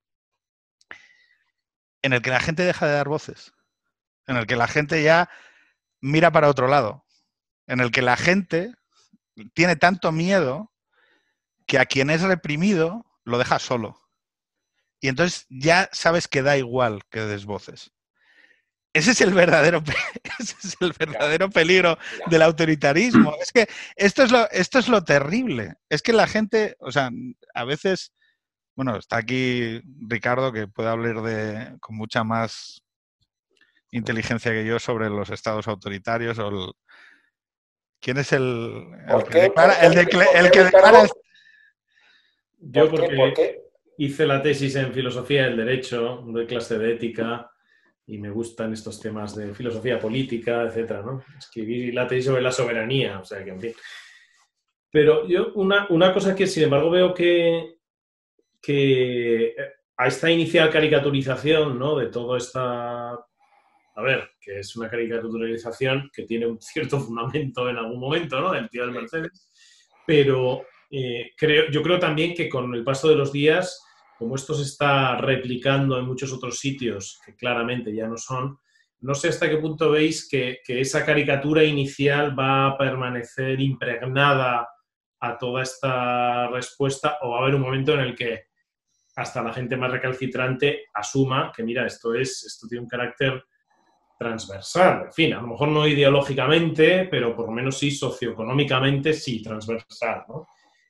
en el que la gente deja de dar voces, en el que la gente ya mira para otro lado, en el que la gente tiene tanto miedo que a quien es reprimido lo deja solo. Y entonces ya sabes que da igual que des voces. Ese es el verdadero, ese es el verdadero peligro del autoritarismo. Es que esto es, lo, esto es lo terrible. Es que la gente, o sea, a veces, bueno, está aquí Ricardo, que puede hablar de, con mucha más inteligencia que yo sobre los estados autoritarios. O el, ¿Quién es el, el ¿Por que qué? declara? ¿Por qué, El, de, por el qué, que Ricardo? declara... Yo ¿Por qué? ¿Por porque qué? hice la tesis en filosofía del derecho, doy clase de ética y me gustan estos temas de filosofía política, etcétera, ¿no? Escribí la tesis sobre la soberanía, o sea que, en fin. Pero yo, una, una cosa que, sin embargo, veo que, que a esta inicial caricaturización, ¿no? De todo esta... A ver, que es una caricaturización que tiene un cierto fundamento en algún momento, ¿no? El tío del Mercedes. Pero eh, creo, yo creo también que con el paso de los días, como esto se está replicando en muchos otros sitios, que claramente ya no son, no sé hasta qué punto veis que, que esa caricatura inicial va a permanecer impregnada a toda esta respuesta, o va a haber un momento en el que hasta la gente más recalcitrante asuma que, mira, esto, es, esto tiene un carácter transversal, en fin, a lo mejor no ideológicamente, pero por lo menos sí socioeconómicamente sí transversal, ¿no?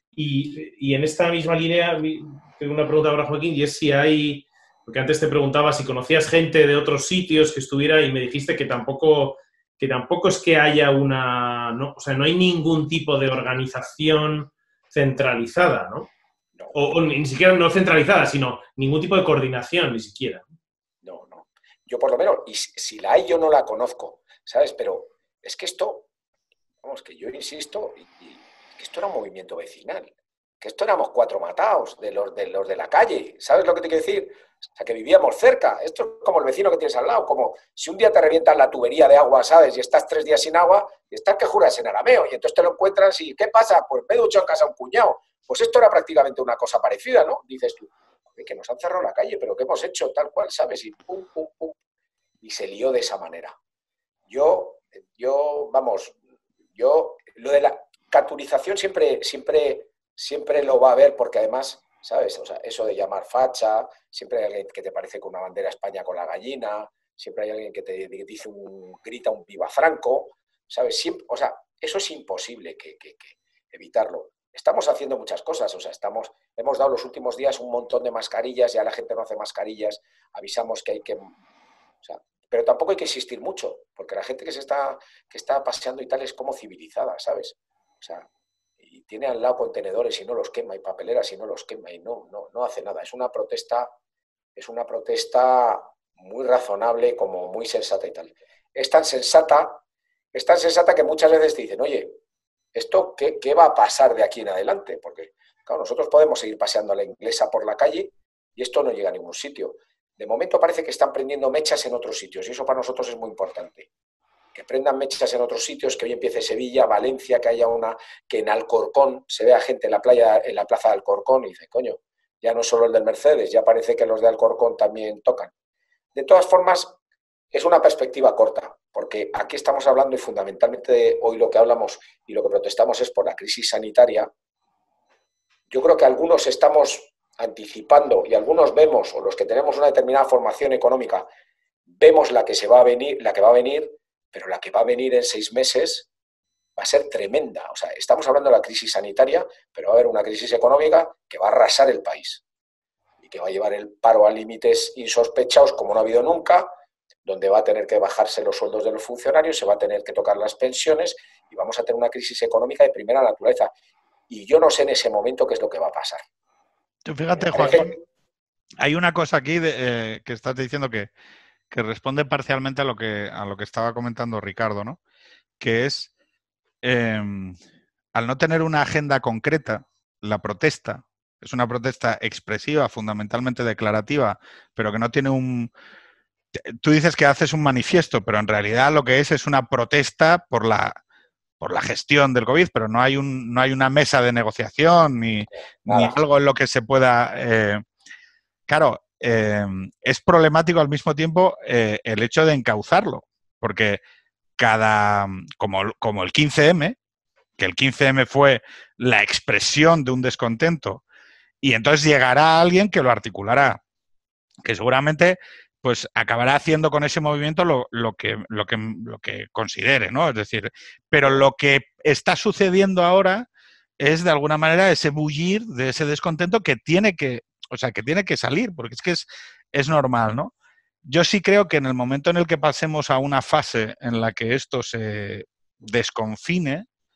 Y, y en esta misma línea tengo una pregunta para Joaquín, y es si hay, porque antes te preguntaba si conocías gente de otros sitios que estuviera y me dijiste que tampoco, que tampoco es que haya una, no, o sea, no hay ningún tipo de organización centralizada, ¿no? No, O, o ni siquiera no centralizada, sino ningún tipo de coordinación, ni siquiera. no, no. Yo por lo menos, y si, si la hay, yo no la conozco, ¿sabes? Pero es que esto, vamos, que yo insisto, y, y que esto era un movimiento vecinal, que esto éramos cuatro mataos de los, de los de la calle, ¿sabes lo que te quiero decir? O sea, que vivíamos cerca. Esto es como el vecino que tienes al lado, como si un día te revientan la tubería de agua, ¿sabes? Y estás tres días sin agua, y estás que juras en arameo, y entonces te lo encuentras y ¿qué pasa? Pues me he duchado en casa a un cuñado. Pues esto era prácticamente una cosa parecida, ¿no? Dices tú, que nos han cerrado la calle, pero ¿qué hemos hecho? Tal cual, ¿sabes? Y pum, pum, pum. Y se lió de esa manera. Yo, yo, vamos, yo, lo de la carturización siempre, siempre, siempre lo va a ver, porque además, ¿sabes? O sea, eso de llamar facha, siempre hay alguien que te parece con una bandera España con la gallina, siempre hay alguien que te dice un, grita un viva Franco, ¿sabes? Siempre, o sea, eso es imposible que, que, que evitarlo. Estamos haciendo muchas cosas, o sea, estamos, hemos dado los últimos días un montón de mascarillas, ya la gente no hace mascarillas, avisamos que hay que... O sea, pero tampoco hay que insistir mucho, porque la gente que se está, que está paseando y tal es como civilizada, ¿sabes? O sea, y tiene al lado contenedores y no los quema, y papeleras y no los quema, y no, no, no hace nada. Es una protesta, es una protesta muy razonable, como muy sensata y tal. Es tan sensata, es tan sensata que muchas veces te dicen, oye, ¿esto qué, qué va a pasar de aquí en adelante? Porque, claro, nosotros podemos seguir paseando a la inglesa por la calle y esto no llega a ningún sitio. De momento parece que están prendiendo mechas en otros sitios y eso para nosotros es muy importante. Que prendan mechas en otros sitios, que hoy empiece Sevilla, Valencia, que haya una, que en Alcorcón se vea gente en la playa, en la plaza de Alcorcón y dice, coño, ya no es solo el del Mercedes, ya parece que los de Alcorcón también tocan. De todas formas, es una perspectiva corta, porque aquí estamos hablando y fundamentalmente hoy lo que hablamos y lo que protestamos es por la crisis sanitaria. Yo creo que algunos estamos anticipando y algunos vemos, o los que tenemos una determinada formación económica, vemos la que se va a venir, la que va a venir, pero la que va a venir en seis meses va a ser tremenda. O sea, estamos hablando de la crisis sanitaria, pero va a haber una crisis económica que va a arrasar el país y que va a llevar el paro a límites insospechados como no ha habido nunca, donde va a tener que bajarse los sueldos de los funcionarios, se va a tener que tocar las pensiones y vamos a tener una crisis económica de primera naturaleza. Y yo no sé en ese momento qué es lo que va a pasar. Tú fíjate, Joaquín, hay una cosa aquí de, eh, que estás diciendo que, que responde parcialmente a lo que, a lo que estaba comentando Ricardo, ¿no? Que es, eh, al no tener una agenda concreta, la protesta es una protesta expresiva, fundamentalmente declarativa, pero que no tiene un... Tú dices que haces un manifiesto, pero en realidad lo que es es una protesta por la, por la gestión del COVID, pero no hay, un, no hay una mesa de negociación ni, ni algo en lo que se pueda... Eh, claro, eh, es problemático al mismo tiempo eh, el hecho de encauzarlo, porque cada... como, como el quince eme, que el quince eme fue la expresión de un descontento, y entonces llegará alguien que lo articulará, que seguramente pues acabará haciendo con ese movimiento lo, lo, que, lo, que, lo que considere, ¿no? Es decir, pero lo que está sucediendo ahora es de alguna manera ese bullir de ese descontento que tiene que, o sea, que tiene que salir, porque es que es, es normal, ¿no? Yo sí creo que en el momento en el que pasemos a una fase en la que esto se desconfine,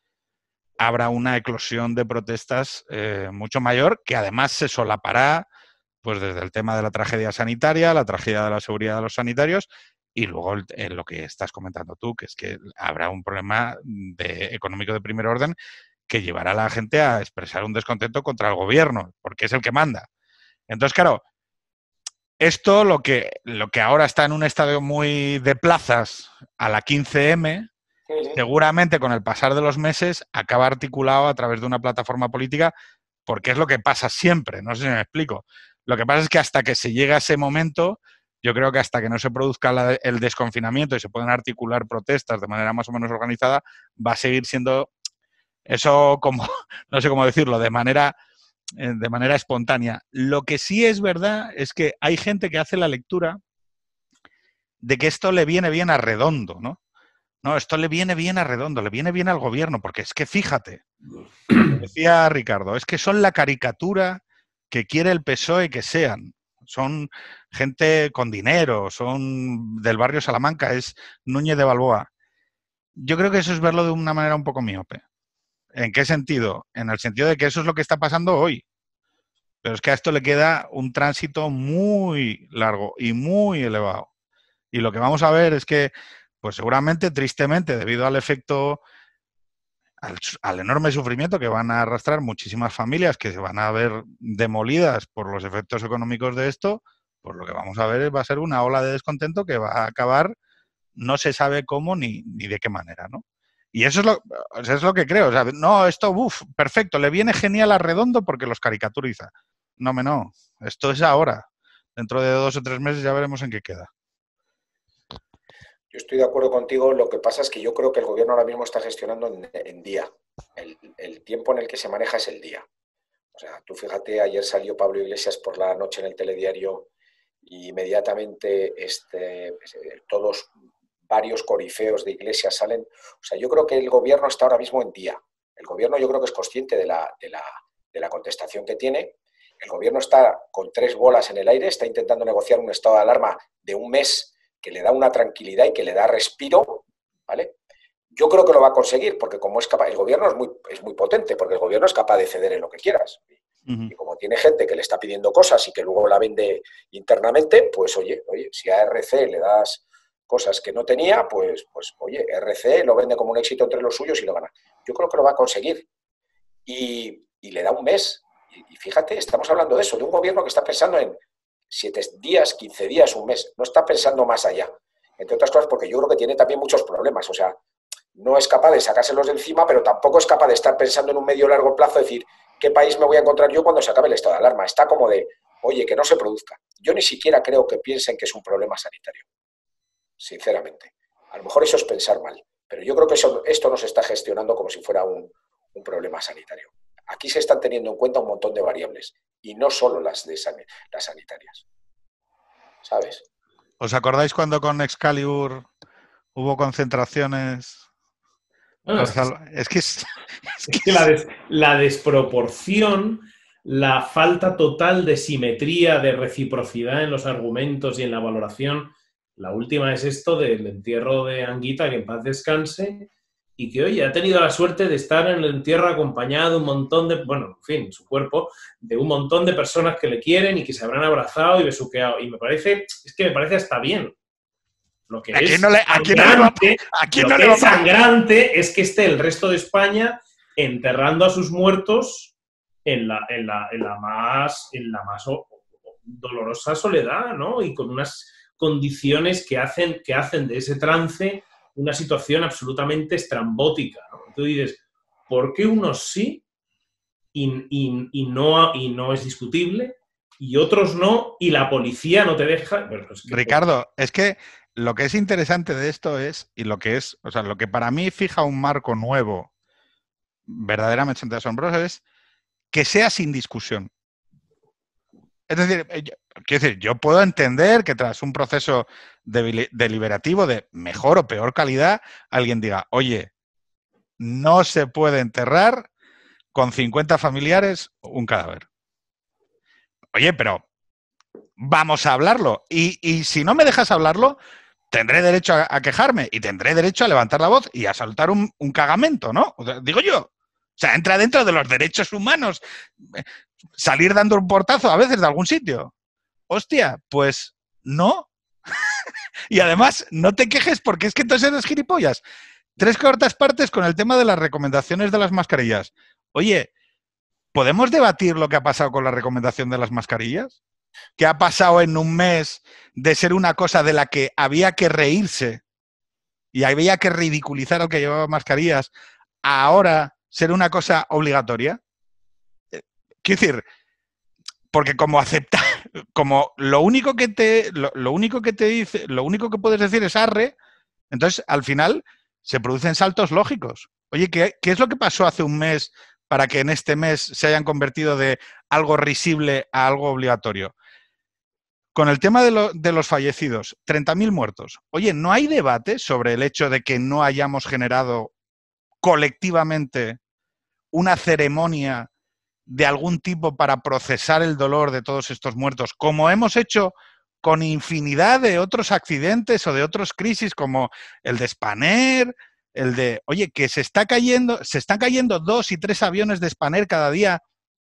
habrá una eclosión de protestas eh, mucho mayor, que además se solapará pues desde el tema de la tragedia sanitaria, la tragedia de la seguridad de los sanitarios, y luego el, el, lo que estás comentando tú, que es que habrá un problema de, económico de primer orden que llevará a la gente a expresar un descontento contra el gobierno, porque es el que manda. Entonces, claro, esto lo que, lo que ahora está en un estadio muy de plazas a la quince eme, seguramente con el pasar de los meses acaba articulado a través de una plataforma política, porque es lo que pasa siempre, no sé si me explico. Lo que pasa es que hasta que se llegue a ese momento, yo creo que hasta que no se produzca la, el desconfinamiento y se puedan articular protestas de manera más o menos organizada, va a seguir siendo eso como, no sé cómo decirlo, de manera, de manera espontánea. Lo que sí es verdad es que hay gente que hace la lectura de que esto le viene bien a Redondo, ¿no? No, esto le viene bien a Redondo, le viene bien al gobierno, porque es que fíjate, decía Ricardo, es que son la caricatura que quiere el P S O E que sean. Son gente con dinero, son del barrio Salamanca, es Núñez de Balboa. Yo creo que eso es verlo de una manera un poco miope. ¿En qué sentido? En el sentido de que eso es lo que está pasando hoy. Pero es que a esto le queda un tránsito muy largo y muy elevado. Y lo que vamos a ver es que, pues seguramente, tristemente, debido al efecto, al, al enorme sufrimiento que van a arrastrar muchísimas familias que se van a ver demolidas por los efectos económicos de esto, pues lo que vamos a ver va a ser una ola de descontento que va a acabar, no se sabe cómo ni, ni de qué manera, ¿no? Y eso es lo, eso es lo que creo. O sea, no, esto, uff, perfecto, le viene genial a Redondo porque los caricaturiza. No, me no. Esto es ahora. Dentro de dos o tres meses ya veremos en qué queda. Yo estoy de acuerdo contigo. Lo que pasa es que yo creo que el gobierno ahora mismo está gestionando en, en día. El, el tiempo en el que se maneja es el día. O sea, tú fíjate, ayer salió Pablo Iglesias por la noche en el telediario y inmediatamente este, todos... varios corifeos de Iglesias salen. O sea, yo creo que el gobierno está ahora mismo en día. El gobierno yo creo que es consciente de la, de la, de la contestación que tiene. El gobierno está con tres bolas en el aire, está intentando negociar un estado de alarma de un mes que le da una tranquilidad y que le da respiro, ¿vale? Yo creo que lo va a conseguir, porque como es capaz, el gobierno es muy, es muy potente, porque el gobierno es capaz de ceder en lo que quieras. Uh-huh. Y como tiene gente que le está pidiendo cosas y que luego la vende internamente, pues oye, oye, si a R C le das cosas que no tenía, pues, pues oye, R C lo vende como un éxito entre los suyos y lo gana. Yo creo que lo va a conseguir. Y, y le da un mes. Y, y fíjate, estamos hablando de eso, de un gobierno que está pensando en siete días, quince días, un mes. No está pensando más allá. Entre otras cosas porque yo creo que tiene también muchos problemas. O sea, no es capaz de sacárselos de encima, pero tampoco es capaz de estar pensando en un medio o largo plazo, decir, ¿qué país me voy a encontrar yo cuando se acabe el estado de alarma? Está como de, oye, que no se produzca. Yo ni siquiera creo que piensen que es un problema sanitario. Sinceramente. A lo mejor eso es pensar mal, pero yo creo que eso, esto no se está gestionando como si fuera un, un problema sanitario. Aquí se están teniendo en cuenta un montón de variables y no solo las, de san, las sanitarias. ¿Sabes? ¿Os acordáis cuando con Excalibur hubo concentraciones? Bueno, es, que, es que, es, es que, es que la, des, la desproporción, la falta total de simetría, de reciprocidad en los argumentos y en la valoración. La última es esto del entierro de Anguita, que en paz descanse, y que, oye, ha tenido la suerte de estar en el entierro acompañado de un montón de, bueno, en fin, su cuerpo, de un montón de personas que le quieren y que se habrán abrazado y besuqueado. Y me parece, es que me parece hasta bien. Lo que es sangrante, lo que es sangrante es que esté el resto de España enterrando a sus muertos en la, en la, en la más, en la más dolorosa soledad, ¿no? Y con unas condiciones que hacen, que hacen de ese trance una situación absolutamente estrambótica, ¿no? Tú dices, ¿por qué unos sí y, y, y, no, y no es discutible y otros no y la policía no te deja? Bueno, es que, Ricardo, pues... es que lo que es interesante de esto es, y lo que es, o sea, lo que para mí fija un marco nuevo verdaderamente asombroso es que sea sin discusión. Es decir, yo, quiero decir, yo puedo entender que tras un proceso de, deliberativo de mejor o peor calidad, alguien diga, oye, no se puede enterrar con cincuenta familiares un cadáver. Oye, pero vamos a hablarlo. Y, y si no me dejas hablarlo, tendré derecho a, a quejarme y tendré derecho a levantar la voz y a soltar un, un cagamento, ¿no? O sea, digo yo. O sea, entra dentro de los derechos humanos salir dando un portazo a veces de algún sitio. Hostia, pues no. Y además, no te quejes porque es que entonces eres gilipollas. Tres cuartas partes con el tema de las recomendaciones de las mascarillas. Oye, ¿podemos debatir lo que ha pasado con la recomendación de las mascarillas? ¿Qué ha pasado en un mes de ser una cosa de la que había que reírse y había que ridiculizar al que llevaba mascarillas, a ahora ser una cosa obligatoria? Quiero decir, porque como aceptar, como lo único que te, lo, lo único que te dice, lo único que puedes decir es arre, entonces al final se producen saltos lógicos. Oye, ¿qué, qué es lo que pasó hace un mes para que en este mes se hayan convertido de algo risible a algo obligatorio? Con el tema de, lo, de los fallecidos, treinta mil muertos. Oye, ¿no hay debate sobre el hecho de que no hayamos generado colectivamente una ceremonia de algún tipo para procesar el dolor de todos estos muertos, como hemos hecho con infinidad de otros accidentes o de otras crisis, como el de Spanair, el de, oye, que se está cayendo, se están cayendo dos y tres aviones de Spanair cada día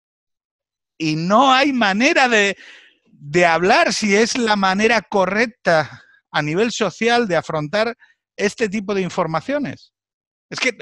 y no hay manera de, de hablar si es la manera correcta a nivel social de afrontar este tipo de informaciones. Es que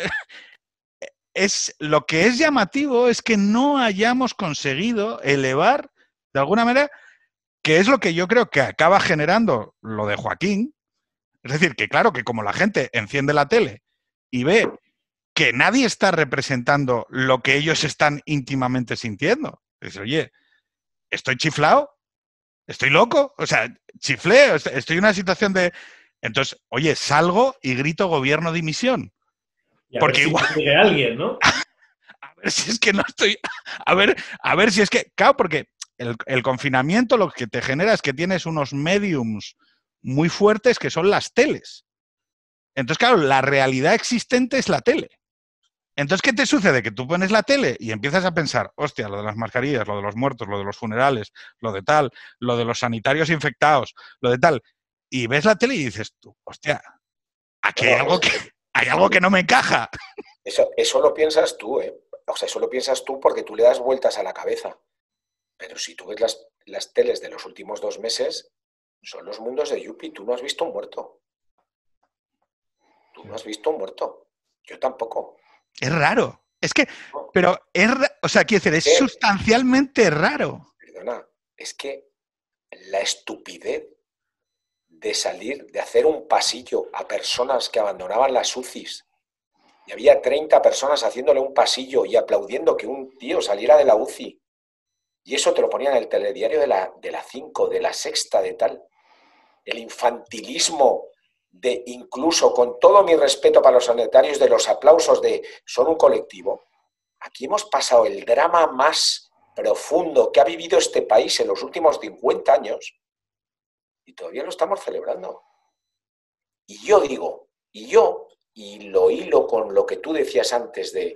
es, lo que es llamativo es que no hayamos conseguido elevar, de alguna manera, que es lo que yo creo que acaba generando lo de Joaquín. Es decir, que claro, que como la gente enciende la tele y ve que nadie está representando lo que ellos están íntimamente sintiendo. Dice, oye, ¿estoy chiflado? ¿Estoy loco? O sea, chifleo, estoy en una situación de... Entonces, oye, salgo y grito gobierno dimisión. Y a porque ver si igual... sigue alguien, ¿no? A ver si es que no estoy... A ver, a ver si es que... Claro, porque el, el confinamiento lo que te genera es que tienes unos mediums muy fuertes que son las teles. Entonces, claro, la realidad existente es la tele. Entonces, ¿qué te sucede? Que tú pones la tele y empiezas a pensar, hostia, lo de las mascarillas, lo de los muertos, lo de los funerales, lo de tal, lo de los sanitarios infectados, lo de tal. Y ves la tele y dices tú, hostia, aquí hay algo que, hay algo que no me encaja. Eso, eso lo piensas tú, ¿eh? O sea, eso lo piensas tú porque tú le das vueltas a la cabeza. Pero si tú ves las, las teles de los últimos dos meses, son los mundos de Yuppie. Tú no has visto un muerto. Tú no has visto un muerto. Yo tampoco. Es raro. Es que, pero es, o sea, quiero decir, es ¿Qué? sustancialmente raro. Perdona, es que la estupidez de salir, de hacer un pasillo a personas que abandonaban las U C Is, y había treinta personas haciéndole un pasillo y aplaudiendo que un tío saliera de la U C I, y eso te lo ponían en el telediario de la, de la cinco, de la Sexta, de tal. El infantilismo de, incluso con todo mi respeto para los sanitarios, de los aplausos de son un colectivo. Aquí hemos pasado el drama más profundo que ha vivido este país en los últimos cincuenta años y todavía lo estamos celebrando. Y yo digo, y yo, y lo hilo con lo que tú decías antes de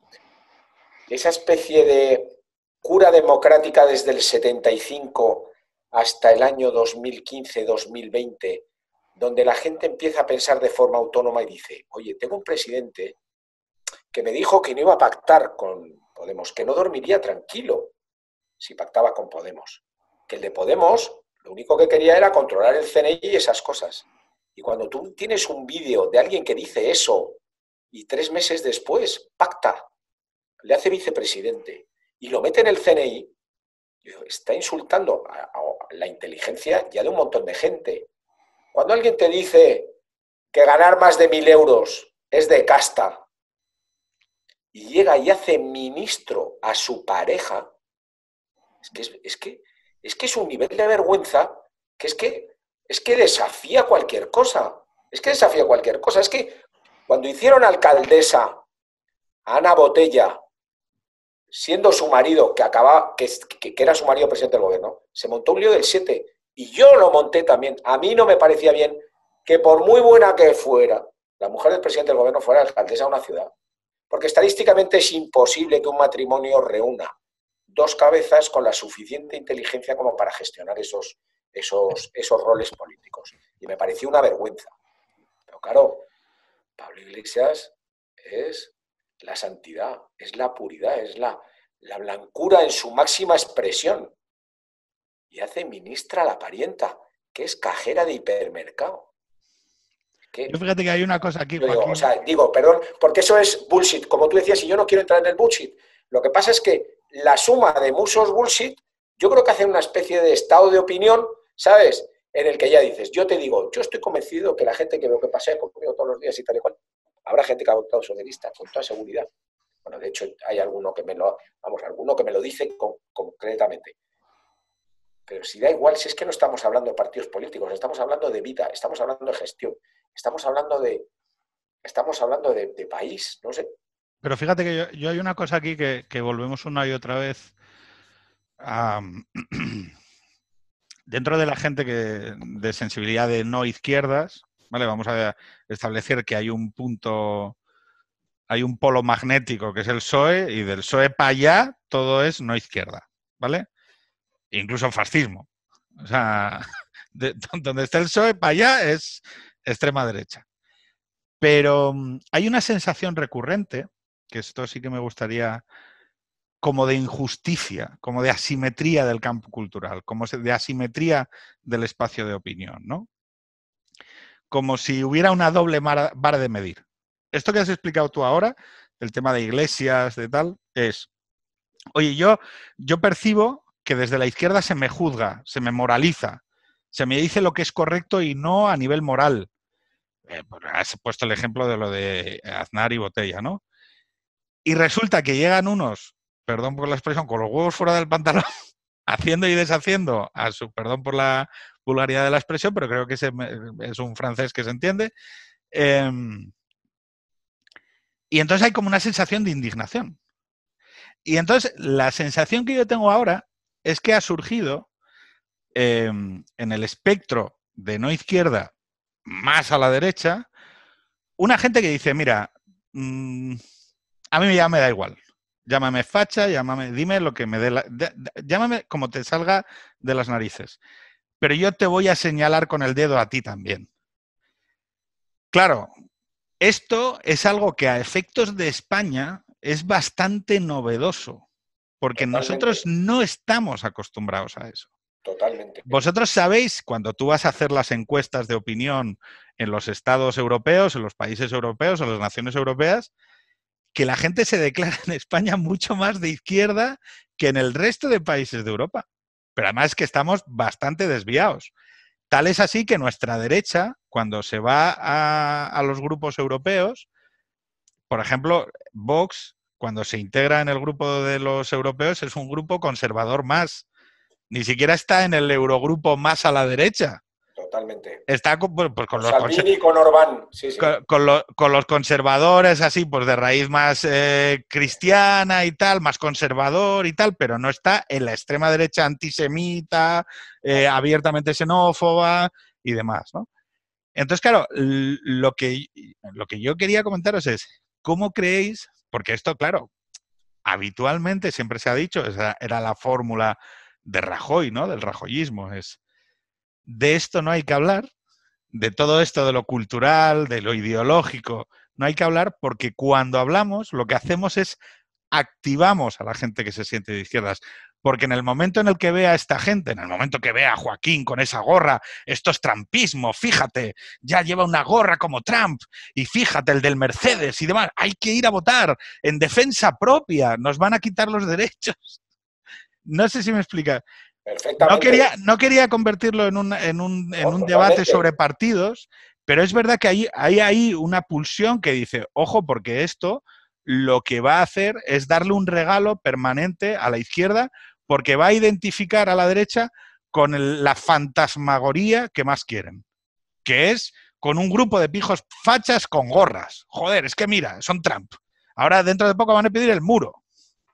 esa especie de cura democrática desde el setenta y cinco hasta el año dos mil quince dos mil veinte, donde la gente empieza a pensar de forma autónoma y dice, oye, tengo un presidente que me dijo que no iba a pactar con Podemos, que no dormiría tranquilo si pactaba con Podemos, que el de Podemos lo único que quería era controlar el C N I y esas cosas. Y cuando tú tienes un vídeo de alguien que dice eso y tres meses después pacta, le hace vicepresidente y lo mete en el C N I, está insultando a, a la inteligencia ya de un montón de gente. Cuando alguien te dice que ganar más de mil euros es de casta y llega y hace ministro a su pareja, es que es, es, que, es, que es un nivel de vergüenza que es que, es que desafía cualquier cosa. Es que desafía cualquier cosa. Es que cuando hicieron alcaldesa a Ana Botella, siendo su marido, que, acaba, que, que, que era su marido presidente del gobierno, se montó un lío del siete. Y yo lo monté también. A mí no me parecía bien que por muy buena que fuera, la mujer del presidente del gobierno fuera alcaldesa de una ciudad. Porque estadísticamente es imposible que un matrimonio reúna dos cabezas con la suficiente inteligencia como para gestionar esos, esos, esos roles políticos. Y me pareció una vergüenza. Pero claro, Pablo Iglesias es la santidad, es la puridad, es la, la blancura en su máxima expresión. Y hace ministra la parienta, que es cajera de hipermercado. ¿Qué? Yo fíjate que hay una cosa aquí, Yo digo, Joaquín. o sea, digo, perdón, porque eso es bullshit. Como tú decías, y yo no quiero entrar en el bullshit. Lo que pasa es que la suma de muchos bullshit, yo creo que hace una especie de estado de opinión, ¿sabes? En el que ya dices, yo te digo, yo estoy convencido que la gente que veo que pasea conmigo todos los días y tal y cual, habrá gente que ha votado socialista, con toda seguridad. Bueno, de hecho, hay alguno que me lo, vamos, alguno que me lo dice con, concretamente. Pero si da igual, si es que no estamos hablando de partidos políticos, estamos hablando de vida, estamos hablando de gestión, estamos hablando de, estamos hablando de, de país, no sé. Pero fíjate que yo, yo hay una cosa aquí que, que volvemos una y otra vez a, dentro de la gente que de sensibilidad de no izquierdas, ¿vale? Vamos a establecer que hay un punto, hay un polo magnético que es el P S O E y del P S O E para allá todo es no izquierda, ¿vale? Incluso fascismo. O sea, de, donde está el P S O E para allá es extrema derecha. Pero hay una sensación recurrente, que esto sí que me gustaría, como de injusticia, como de asimetría del campo cultural, como de asimetría del espacio de opinión, ¿no? Como si hubiera una doble vara de medir. Esto que has explicado tú ahora, el tema de iglesias, de tal, es, oye, yo, yo percibo que desde la izquierda se me juzga, se me moraliza, se me dice lo que es correcto y no a nivel moral. Eh, pues has puesto el ejemplo de lo de Aznar y Botella, ¿no? Y resulta que llegan unos, perdón por la expresión, con los huevos fuera del pantalón, haciendo y deshaciendo, a su, perdón por la vulgaridad de la expresión, pero creo que ese es un francés que se entiende. Eh, y entonces hay como una sensación de indignación. Y entonces la sensación que yo tengo ahora es que ha surgido eh, en el espectro de no izquierda más a la derecha, una gente que dice, mira, mmm, a mí ya me da igual. Llámame facha, llámame, dime lo que me dé la... De, de, llámame como te salga de las narices. Pero yo te voy a señalar con el dedo a ti también. Claro, esto es algo que a efectos de España es bastante novedoso, porque Totalmente. Nosotros no estamos acostumbrados a eso. Totalmente. Vosotros sabéis, cuando tú vas a hacer las encuestas de opinión en los estados europeos, en los países europeos, en las naciones europeas, que la gente se declara en España mucho más de izquierda que en el resto de países de Europa. Pero además es que estamos bastante desviados. Tal es así que nuestra derecha, cuando se va a, a los grupos europeos, por ejemplo, Vox, cuando se integra en el grupo de los europeos, es un grupo conservador más. Ni siquiera está en el Eurogrupo más a la derecha. Totalmente. Está con, pues, con, con los Salvini y con Orbán. Sí, sí. Con, con, lo, con los conservadores así, pues de raíz más eh, cristiana y tal, más conservador y tal, pero no está en la extrema derecha antisemita, eh, abiertamente xenófoba y demás, ¿no? Entonces, claro, lo que, lo que yo quería comentaros es, ¿cómo creéis? Porque esto, claro, habitualmente siempre se ha dicho, esa era la fórmula de Rajoy, ¿no? Del rajoyismo, es, de esto no hay que hablar, de todo esto de lo cultural, de lo ideológico, no hay que hablar porque cuando hablamos lo que hacemos es activamos a la gente que se siente de izquierdas. Porque en el momento en el que vea a esta gente, en el momento que vea a Joaquín con esa gorra, esto es trumpismo, fíjate, ya lleva una gorra como Trump, y fíjate, el del Mercedes y demás, hay que ir a votar en defensa propia, nos van a quitar los derechos. No sé si me explica. No quería, no quería convertirlo en un, en un, en un debate sobre partidos, pero es verdad que hay, hay ahí una pulsión que dice, ojo, porque esto lo que va a hacer es darle un regalo permanente a la izquierda, porque va a identificar a la derecha con el, la fantasmagoría que más quieren, que es con un grupo de pijos fachas con gorras. Joder, es que mira, son Trump. Ahora dentro de poco van a pedir el muro.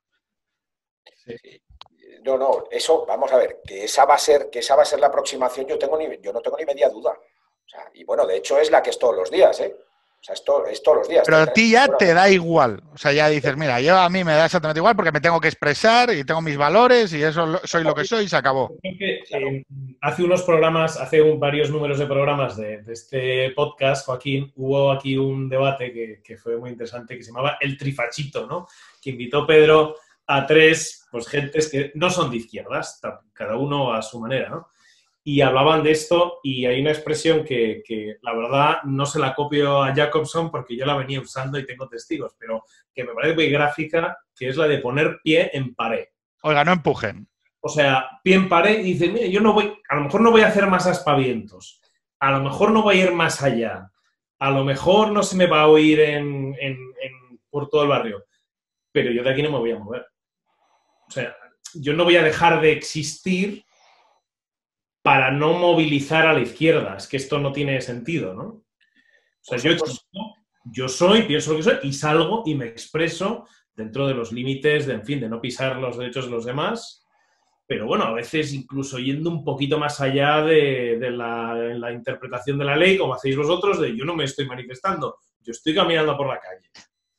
Sí. No, no, eso, vamos a ver, que esa va a ser, que esa va a ser la aproximación, yo, tengo ni, yo no tengo ni media duda. O sea, y bueno, de hecho es la que es todos los días, ¿eh? O sea, esto es todos los días. Pero a ti ya te da igual. O sea, ya dices, mira, yo a mí me da exactamente igual porque me tengo que expresar y tengo mis valores y eso lo- soy lo que soy y se acabó. Creo que, eh, hace unos programas, hace un, varios números de programas de, de este podcast, Joaquín, hubo aquí un debate que, que fue muy interesante que se llamaba El Trifachito, ¿no? Que invitó Pedro a tres, pues, gentes que no son de izquierdas, cada uno a su manera, ¿no? Y hablaban de esto y hay una expresión que, que, la verdad, no se la copio a Jacobson porque yo la venía usando y tengo testigos, pero que me parece muy gráfica, que es la de poner pie en pared. Oiga, no empujen. O sea, pie en pared y dice, mire, yo no voy, a lo mejor no voy a hacer más aspavientos, a lo mejor no voy a ir más allá, a lo mejor no se me va a oír en, en, en, por todo el barrio, pero yo de aquí no me voy a mover. O sea, yo no voy a dejar de existir para no movilizar a la izquierda. Es que esto no tiene sentido, ¿no? O sea, yo existo, yo soy, pienso lo que soy y salgo y me expreso dentro de los límites de, en fin, de no pisar los derechos de los demás. Pero bueno, a veces incluso yendo un poquito más allá de, de la, la interpretación de la ley, como hacéis vosotros, de yo no me estoy manifestando, yo estoy caminando por la calle.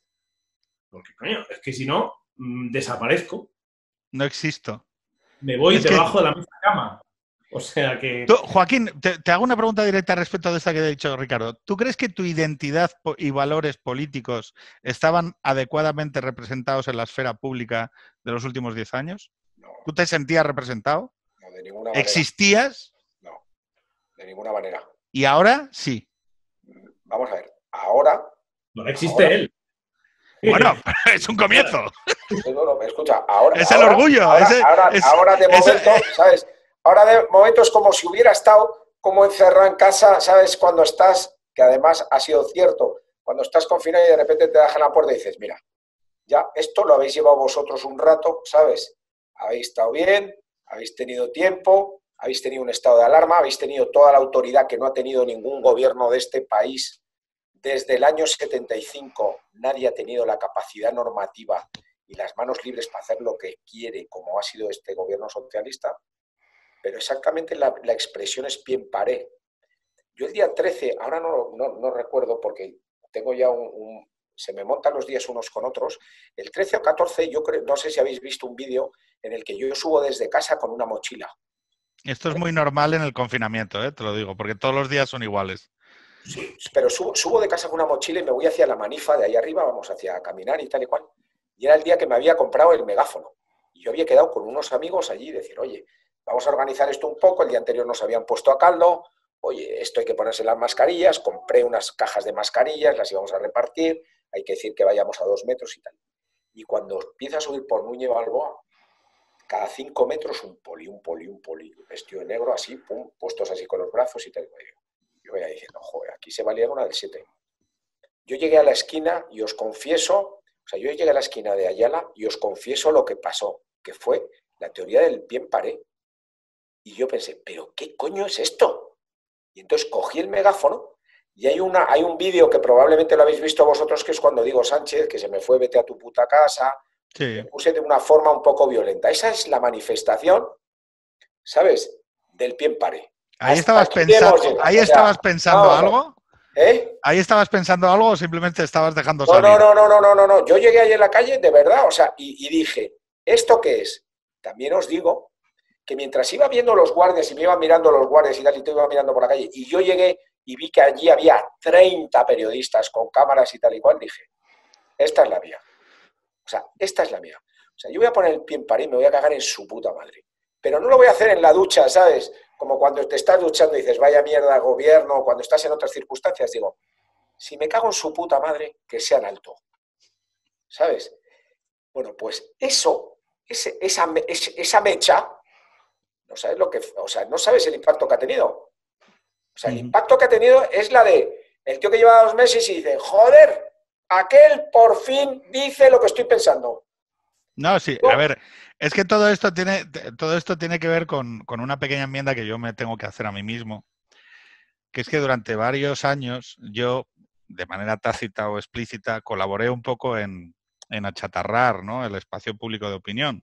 Porque, coño, es que si no, mmm, desaparezco. No existo. Me voy es debajo que... de la misma cama. O sea que... Tú, Joaquín, te, te hago una pregunta directa respecto de esta que te he dicho, Ricardo. ¿Tú crees que tu identidad y valores políticos estaban adecuadamente representados en la esfera pública de los últimos diez años? No. ¿Tú te sentías representado? No, de ninguna manera. ¿Existías? No, de ninguna manera. ¿Y ahora sí? Vamos a ver, ahora... No existe ahora, él. Bueno, es un comienzo. No, no, escucha, ahora... Es ahora, el orgullo. Ahora, ese, ahora, es, ahora de ese, momento, eh, ¿sabes? Ahora de momento es como si hubiera estado como encerrado en casa, ¿sabes? Cuando estás, que además ha sido cierto, cuando estás confinado y de repente te dejan la puerta y dices, mira, ya esto lo habéis llevado vosotros un rato, ¿sabes? Habéis estado bien, habéis tenido tiempo, habéis tenido un estado de alarma, habéis tenido toda la autoridad que no ha tenido ningún gobierno de este país desde el año setenta y cinco. Nadie ha tenido la capacidad normativa y las manos libres para hacer lo que quiere, como ha sido este gobierno socialista. Pero exactamente la, la expresión es pie en pared. Yo el día trece, ahora no, no, no recuerdo porque tengo ya un, un... se me montan los días unos con otros. El trece o catorce, yo creo, no sé si habéis visto un vídeo en el que yo subo desde casa con una mochila. Esto es muy normal en el confinamiento, ¿eh? Te lo digo, porque todos los días son iguales. Sí, pero subo, subo de casa con una mochila y me voy hacia la Manifa de ahí arriba, vamos, hacia caminar y tal y cual. Y era el día que me había comprado el megáfono. Y yo había quedado con unos amigos allí y decir, oye, vamos a organizar esto un poco, el día anterior nos habían puesto a caldo, oye, esto hay que ponerse las mascarillas, compré unas cajas de mascarillas, las íbamos a repartir, hay que decir que vayamos a dos metros y tal. Y cuando empieza a subir por Núñez Balboa, cada cinco metros un poli, un poli, un poli, vestido de negro, así, pum, puestos así con los brazos y tal. Yo voy diciendo, joder, aquí se valía una del siete. Yo llegué a la esquina y os confieso, o sea, yo llegué a la esquina de Ayala y os confieso lo que pasó, que fue la teoría del pie en pared. Y yo pensé, ¿pero qué coño es esto? Y entonces cogí el megáfono y hay, una, hay un vídeo que probablemente lo habéis visto vosotros, que es cuando digo Sánchez, que se me fue, vete a tu puta casa. Sí. Me puse de una forma un poco violenta. Esa es la manifestación, ¿sabes? Del pie en pared. Ahí estabas pensando, ahí o sea, estabas pensando no, algo. ¿Eh? ¿Ahí estabas pensando algo o simplemente estabas dejando no, salir? No, no, no, no, no, no, no. Yo llegué ahí en la calle, de verdad, o sea, y, y dije, ¿esto qué es? También os digo que mientras iba viendo los guardias y me iban mirando los guardias y tal, y te iba mirando por la calle, y yo llegué y vi que allí había treinta periodistas con cámaras y tal y cual, dije, esta es la mía. O sea, esta es la mía. O sea, yo voy a poner el pie en pared y me voy a cagar en su puta madre. Pero no lo voy a hacer en la ducha, ¿sabes? Como cuando te estás duchando y dices, vaya mierda, gobierno, o cuando estás en otras circunstancias, digo, si me cago en su puta madre, que sea en alto. ¿Sabes? Bueno, pues eso, ese, esa, esa mecha, no sabes lo que, o sea, no sabes el impacto que ha tenido. O sea, el impacto que ha tenido es la de el tío que lleva dos meses y dice, joder, aquel por fin dice lo que estoy pensando. No, sí, a ver, es que todo esto tiene, todo esto tiene que ver con, con una pequeña enmienda que yo me tengo que hacer a mí mismo, que es que durante varios años yo, de manera tácita o explícita, colaboré un poco en, en achatarrar, ¿no?, el espacio público de opinión,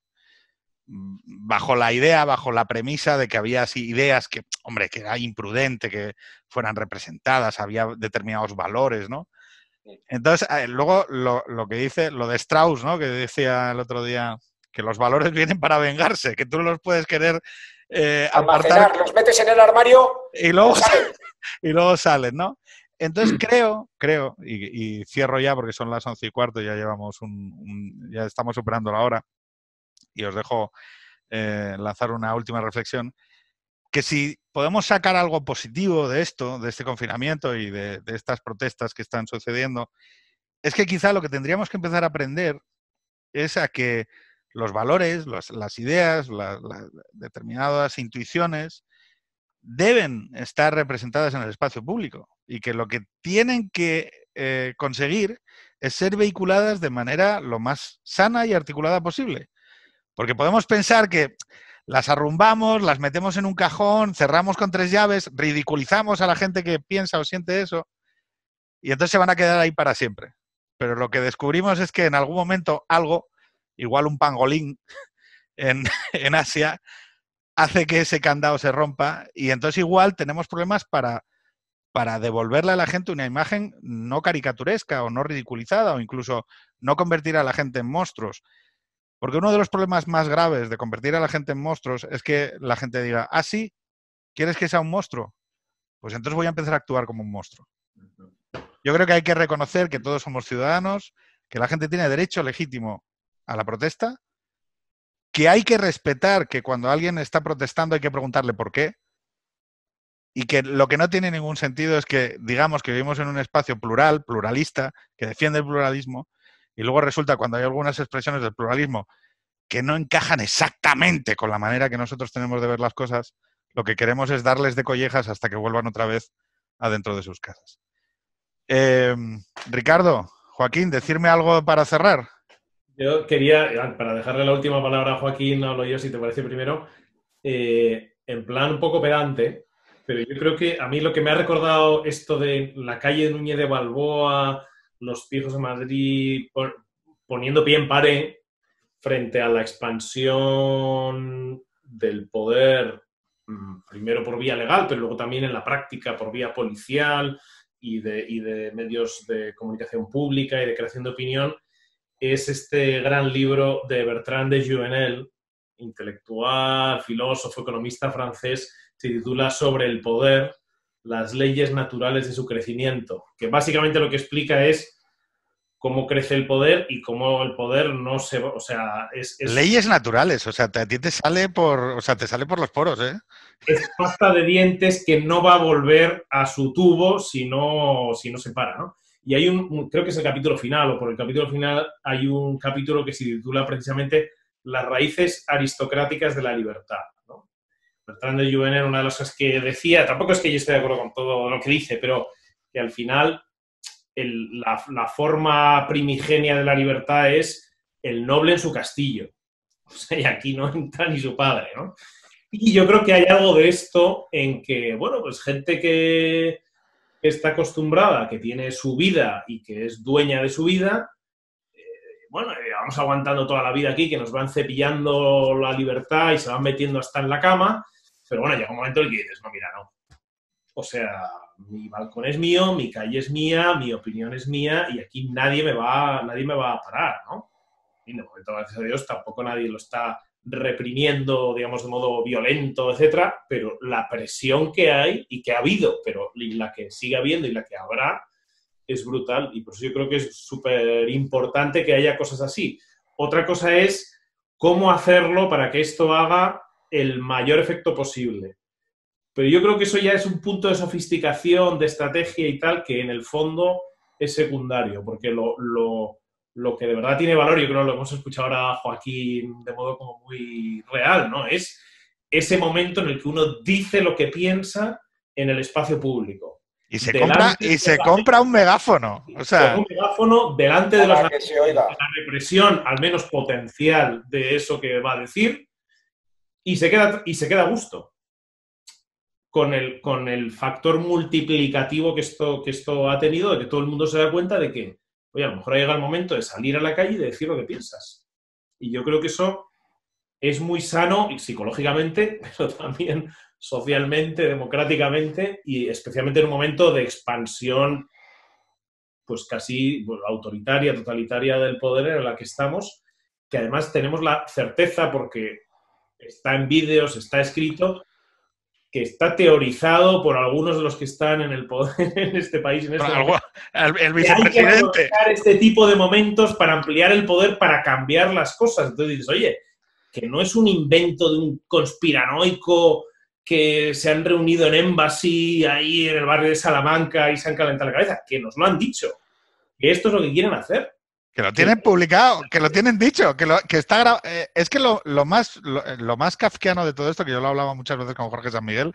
bajo la idea, bajo la premisa de que había así ideas que, hombre, que era imprudente que fueran representadas, había determinados valores, ¿no? Entonces, eh, luego lo, lo que dice, lo de Strauss, ¿no? Que decía el otro día, que los valores vienen para vengarse, que tú los puedes querer eh, apartar. Almacenar, los metes en el armario y luego, salen. y luego salen, ¿no? Entonces creo, creo, y, y cierro ya porque son las once y cuarto, ya llevamos un, un ya estamos superando la hora, y os dejo eh, lanzar una última reflexión, que si podemos sacar algo positivo de esto, de este confinamiento y de, de estas protestas que están sucediendo, es que quizá lo que tendríamos que empezar a aprender es a que los valores, los, las ideas, la, la, determinadas intuiciones deben estar representadas en el espacio público y que lo que tienen que eh, conseguir es ser vehiculadas de manera lo más sana y articulada posible. Porque podemos pensar que las arrumbamos, las metemos en un cajón, cerramos con tres llaves, ridiculizamos a la gente que piensa o siente eso y entonces se van a quedar ahí para siempre. Pero lo que descubrimos es que en algún momento algo, igual un pangolín en, en Asia, hace que ese candado se rompa y entonces igual tenemos problemas para, para devolverle a la gente una imagen no caricaturesca o no ridiculizada o incluso no convertir a la gente en monstruos. Porque uno de los problemas más graves de convertir a la gente en monstruos es que la gente diga, ah, sí, ¿quieres que sea un monstruo? Pues entonces voy a empezar a actuar como un monstruo. Yo creo que hay que reconocer que todos somos ciudadanos, que la gente tiene derecho legítimo a la protesta, que hay que respetar que cuando alguien está protestando hay que preguntarle por qué, y que lo que no tiene ningún sentido es que digamos que vivimos en un espacio plural, pluralista, que defiende el pluralismo, y luego resulta cuando hay algunas expresiones del pluralismo que no encajan exactamente con la manera que nosotros tenemos de ver las cosas, lo que queremos es darles de collejas hasta que vuelvan otra vez adentro de sus casas. Eh, Ricardo, Joaquín, decirme algo para cerrar. Yo quería, para dejarle la última palabra a Joaquín, hablo yo si te parece primero, eh, en plan un poco pedante, pero yo creo que a mí lo que me ha recordado esto de la calle Núñez de Balboa, los pijos de Madrid, poniendo pie en pared frente a la expansión del poder, primero por vía legal, pero luego también en la práctica por vía policial y de, y de medios de comunicación pública y de creación de opinión, es este gran libro de Bertrand de Juvenel, intelectual, filósofo, economista francés, se titula Sobre el poder, las leyes naturales de su crecimiento, que básicamente lo que explica es cómo crece el poder y cómo el poder no se... O sea, es... es leyes naturales, o sea, a ti te sale por, o sea, te sale por los poros, ¿eh? Es pasta de dientes que no va a volver a su tubo si no, si no se para, ¿no? Y hay un, creo que es el capítulo final, o por el capítulo final hay un capítulo que se titula precisamente Las raíces aristocráticas de la libertad, ¿no? Bertrand de Juvenel, una de las cosas que decía, tampoco es que yo esté de acuerdo con todo lo que dice, pero que al final el, la, la forma primigenia de la libertad es el noble en su castillo. O sea, y aquí no entra ni su padre, ¿no? Y yo creo que hay algo de esto en que, bueno, pues gente que está acostumbrada, que tiene su vida y que es dueña de su vida, eh, bueno, eh, vamos aguantando toda la vida aquí, que nos van cepillando la libertad y se van metiendo hasta en la cama, pero bueno, llega un momento en el que dices, no, mira, no. O sea, mi balcón es mío, mi calle es mía, mi opinión es mía y aquí nadie me va, nadie me va a parar, ¿no? Y de momento, gracias a Dios, tampoco nadie lo está reprimiendo, digamos, de modo violento, etcétera, pero la presión que hay y que ha habido, pero la que sigue habiendo y la que habrá, es brutal. Y por eso yo creo que es súper importante que haya cosas así. Otra cosa es cómo hacerlo para que esto haga el mayor efecto posible. Pero yo creo que eso ya es un punto de sofisticación, de estrategia y tal, que en el fondo es secundario, porque lo... lo Lo que de verdad tiene valor, yo creo que lo hemos escuchado ahora a Joaquín de modo como muy real, ¿no? Es ese momento en el que uno dice lo que piensa en el espacio público. Y se compra, y se compra un megáfono. O sea, con un megáfono delante de, los, que se oiga. de la represión, al menos potencial, de eso que va a decir, y se queda, y se queda a gusto. Con el, con el factor multiplicativo que esto, que esto ha tenido, de que todo el mundo se da cuenta de que oye, a lo mejor ha llegado el momento de salir a la calle y de decir lo que piensas. Y yo creo que eso es muy sano psicológicamente, pero también socialmente, democráticamente y especialmente en un momento de expansión pues casi pues, autoritaria, totalitaria del poder en la que estamos, que además tenemos la certeza, porque está en vídeos, está escrito, que está teorizado por algunos de los que están en el poder en este país, en este Algo, el, el que hay que vicepresidente. aprovechar este tipo de momentos para ampliar el poder, para cambiar las cosas. Entonces dices, oye, que no es un invento de un conspiranoico que se han reunido en Embassy, ahí en el barrio de Salamanca y se han calentado la cabeza, que nos lo han dicho, que esto es lo que quieren hacer. Que lo tienen publicado, que lo tienen dicho, que, lo, que está grabado. Eh, es que lo, lo, más, lo, lo más kafkiano de todo esto, que yo lo hablaba muchas veces con Jorge San Miguel,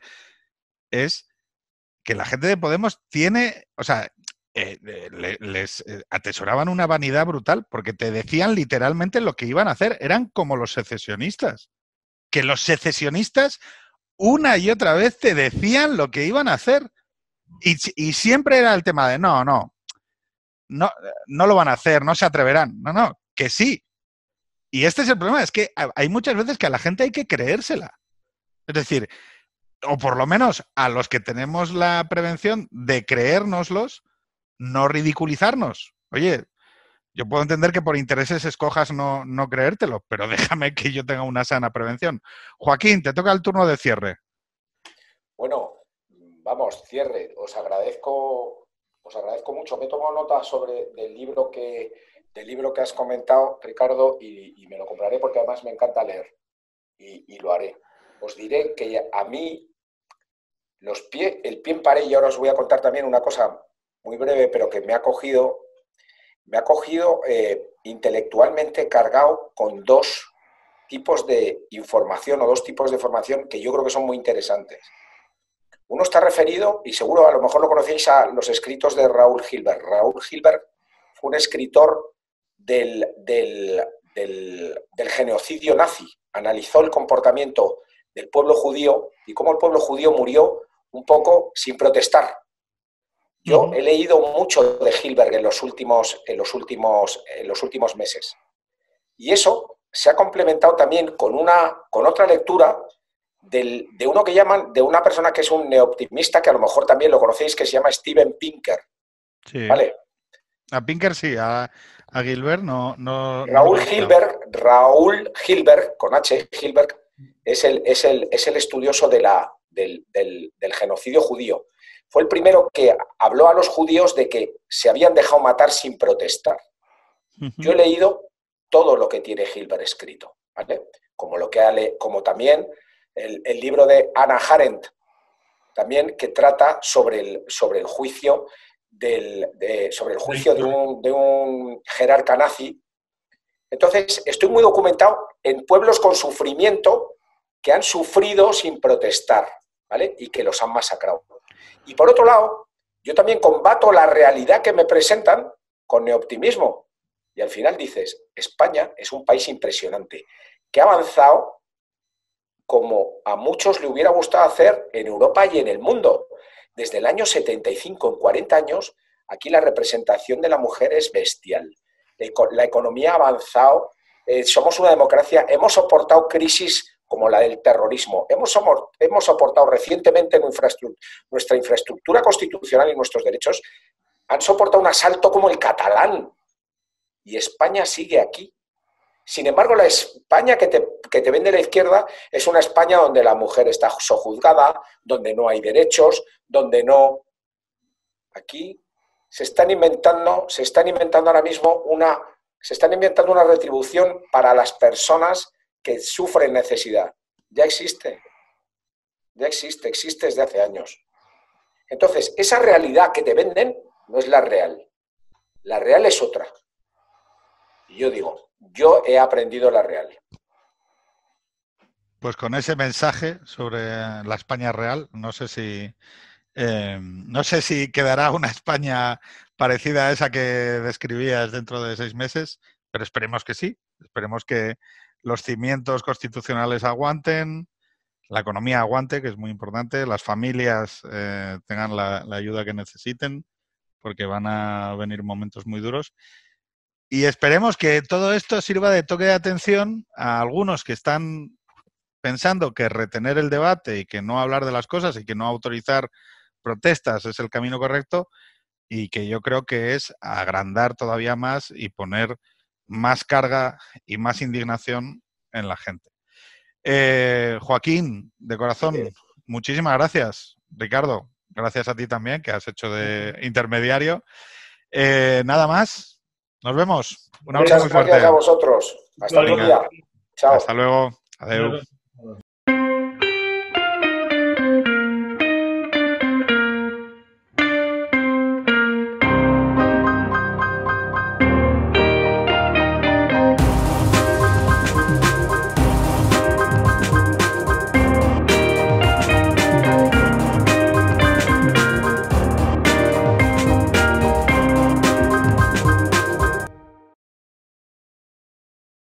es que la gente de Podemos tiene, o sea, eh, le, les eh, atesoraban una vanidad brutal, porque te decían literalmente lo que iban a hacer. Eran como los secesionistas. Que los secesionistas una y otra vez te decían lo que iban a hacer. Y, y siempre era el tema de no, no. No, no lo van a hacer, no se atreverán. No, no, que sí. Y este es el problema, es que hay muchas veces que a la gente hay que creérsela. Es decir, o por lo menos a los que tenemos la prevención de creérnoslos, no ridiculizarnos. Oye, yo puedo entender que por intereses escojas no, no creértelo, pero déjame que yo tenga una sana prevención. Joaquín, te toca el turno de cierre. Bueno, vamos, cierre. Os agradezco... Os agradezco mucho. Me he tomado nota sobre del libro que, del libro que has comentado, Ricardo, y, y me lo compraré porque además me encanta leer. Y, y lo haré. Os diré que a mí los pie, el pie en pared, y ahora os voy a contar también una cosa muy breve, pero que me ha cogido, me ha cogido eh, intelectualmente cargado con dos tipos de información o dos tipos de formación que yo creo que son muy interesantes. Uno está referido, y seguro a lo mejor lo conocéis, a los escritos de Raúl Hilberg. Raúl Hilberg fue un escritor del, del, del, del genocidio nazi. Analizó el comportamiento del pueblo judío y cómo el pueblo judío murió un poco sin protestar. Yo uh-huh. he leído mucho de Hilberg en los últimos, en los últimos, en los últimos meses. Y eso se ha complementado también con, una, con otra lectura Del, de uno que llaman, de una persona que es un neoptimista, que a lo mejor también lo conocéis, que se llama Steven Pinker. Sí. ¿Vale? A Pinker sí, a, a Gilbert no. no Raúl no Hilberg, Raúl Hilberg, con H, Hilberg, es el, es el, es el estudioso de la, del, del, del genocidio judío. Fue el primero que habló a los judíos de que se habían dejado matar sin protestar. Uh-huh. Yo he leído todo lo que tiene Hilberg escrito, ¿vale? Como, lo que ha le, como también El, el libro de Hannah Arendt, también, que trata sobre el, sobre el juicio, del, de, sobre el juicio de, un, de un jerarca nazi. Entonces, estoy muy documentado en pueblos con sufrimiento que han sufrido sin protestar, ¿vale? Y que los han masacrado. Y por otro lado, yo también combato la realidad que me presentan con neoptimismo. Y al final dices, España es un país impresionante, que ha avanzado como a muchos le hubiera gustado hacer en Europa y en el mundo. Desde el año setenta y cinco, en cuarenta años, aquí la representación de la mujer es bestial. La economía ha avanzado, eh, somos una democracia, hemos soportado crisis como la del terrorismo, hemos, hemos soportado recientemente nuestra infraestructura constitucional y nuestros derechos, han soportado un asalto como el catalán, y España sigue aquí. Sin embargo, la España que te, que te vende la izquierda es una España donde la mujer está sojuzgada, donde no hay derechos, donde no... Aquí se están inventando, se están inventando ahora mismo una, se están inventando una retribución para las personas que sufren necesidad. Ya existe, ya existe, existe desde hace años. Entonces, esa realidad que te venden no es la real. La real es otra. Y yo digo, yo he aprendido la real. Pues con ese mensaje sobre la España real, no sé si eh, no sé si quedará una España parecida a esa que describías dentro de seis meses, pero esperemos que sí. Esperemos que los cimientos constitucionales aguanten, la economía aguante, que es muy importante, las familias eh, tengan la, la ayuda que necesiten, porque van a venir momentos muy duros. Y esperemos que todo esto sirva de toque de atención a algunos que están pensando que retener el debate y que no hablar de las cosas y que no autorizar protestas es el camino correcto, y que yo creo que es agrandar todavía más y poner más carga y más indignación en la gente. Eh, Joaquín, de corazón, sí. Muchísimas gracias. Ricardo, gracias a ti también, que has hecho de intermediario. Eh, nada más, nos vemos. Un abrazo Muchas muy fuerte. Gracias a vosotros. Hasta luego. Chao. Hasta luego. Adiós.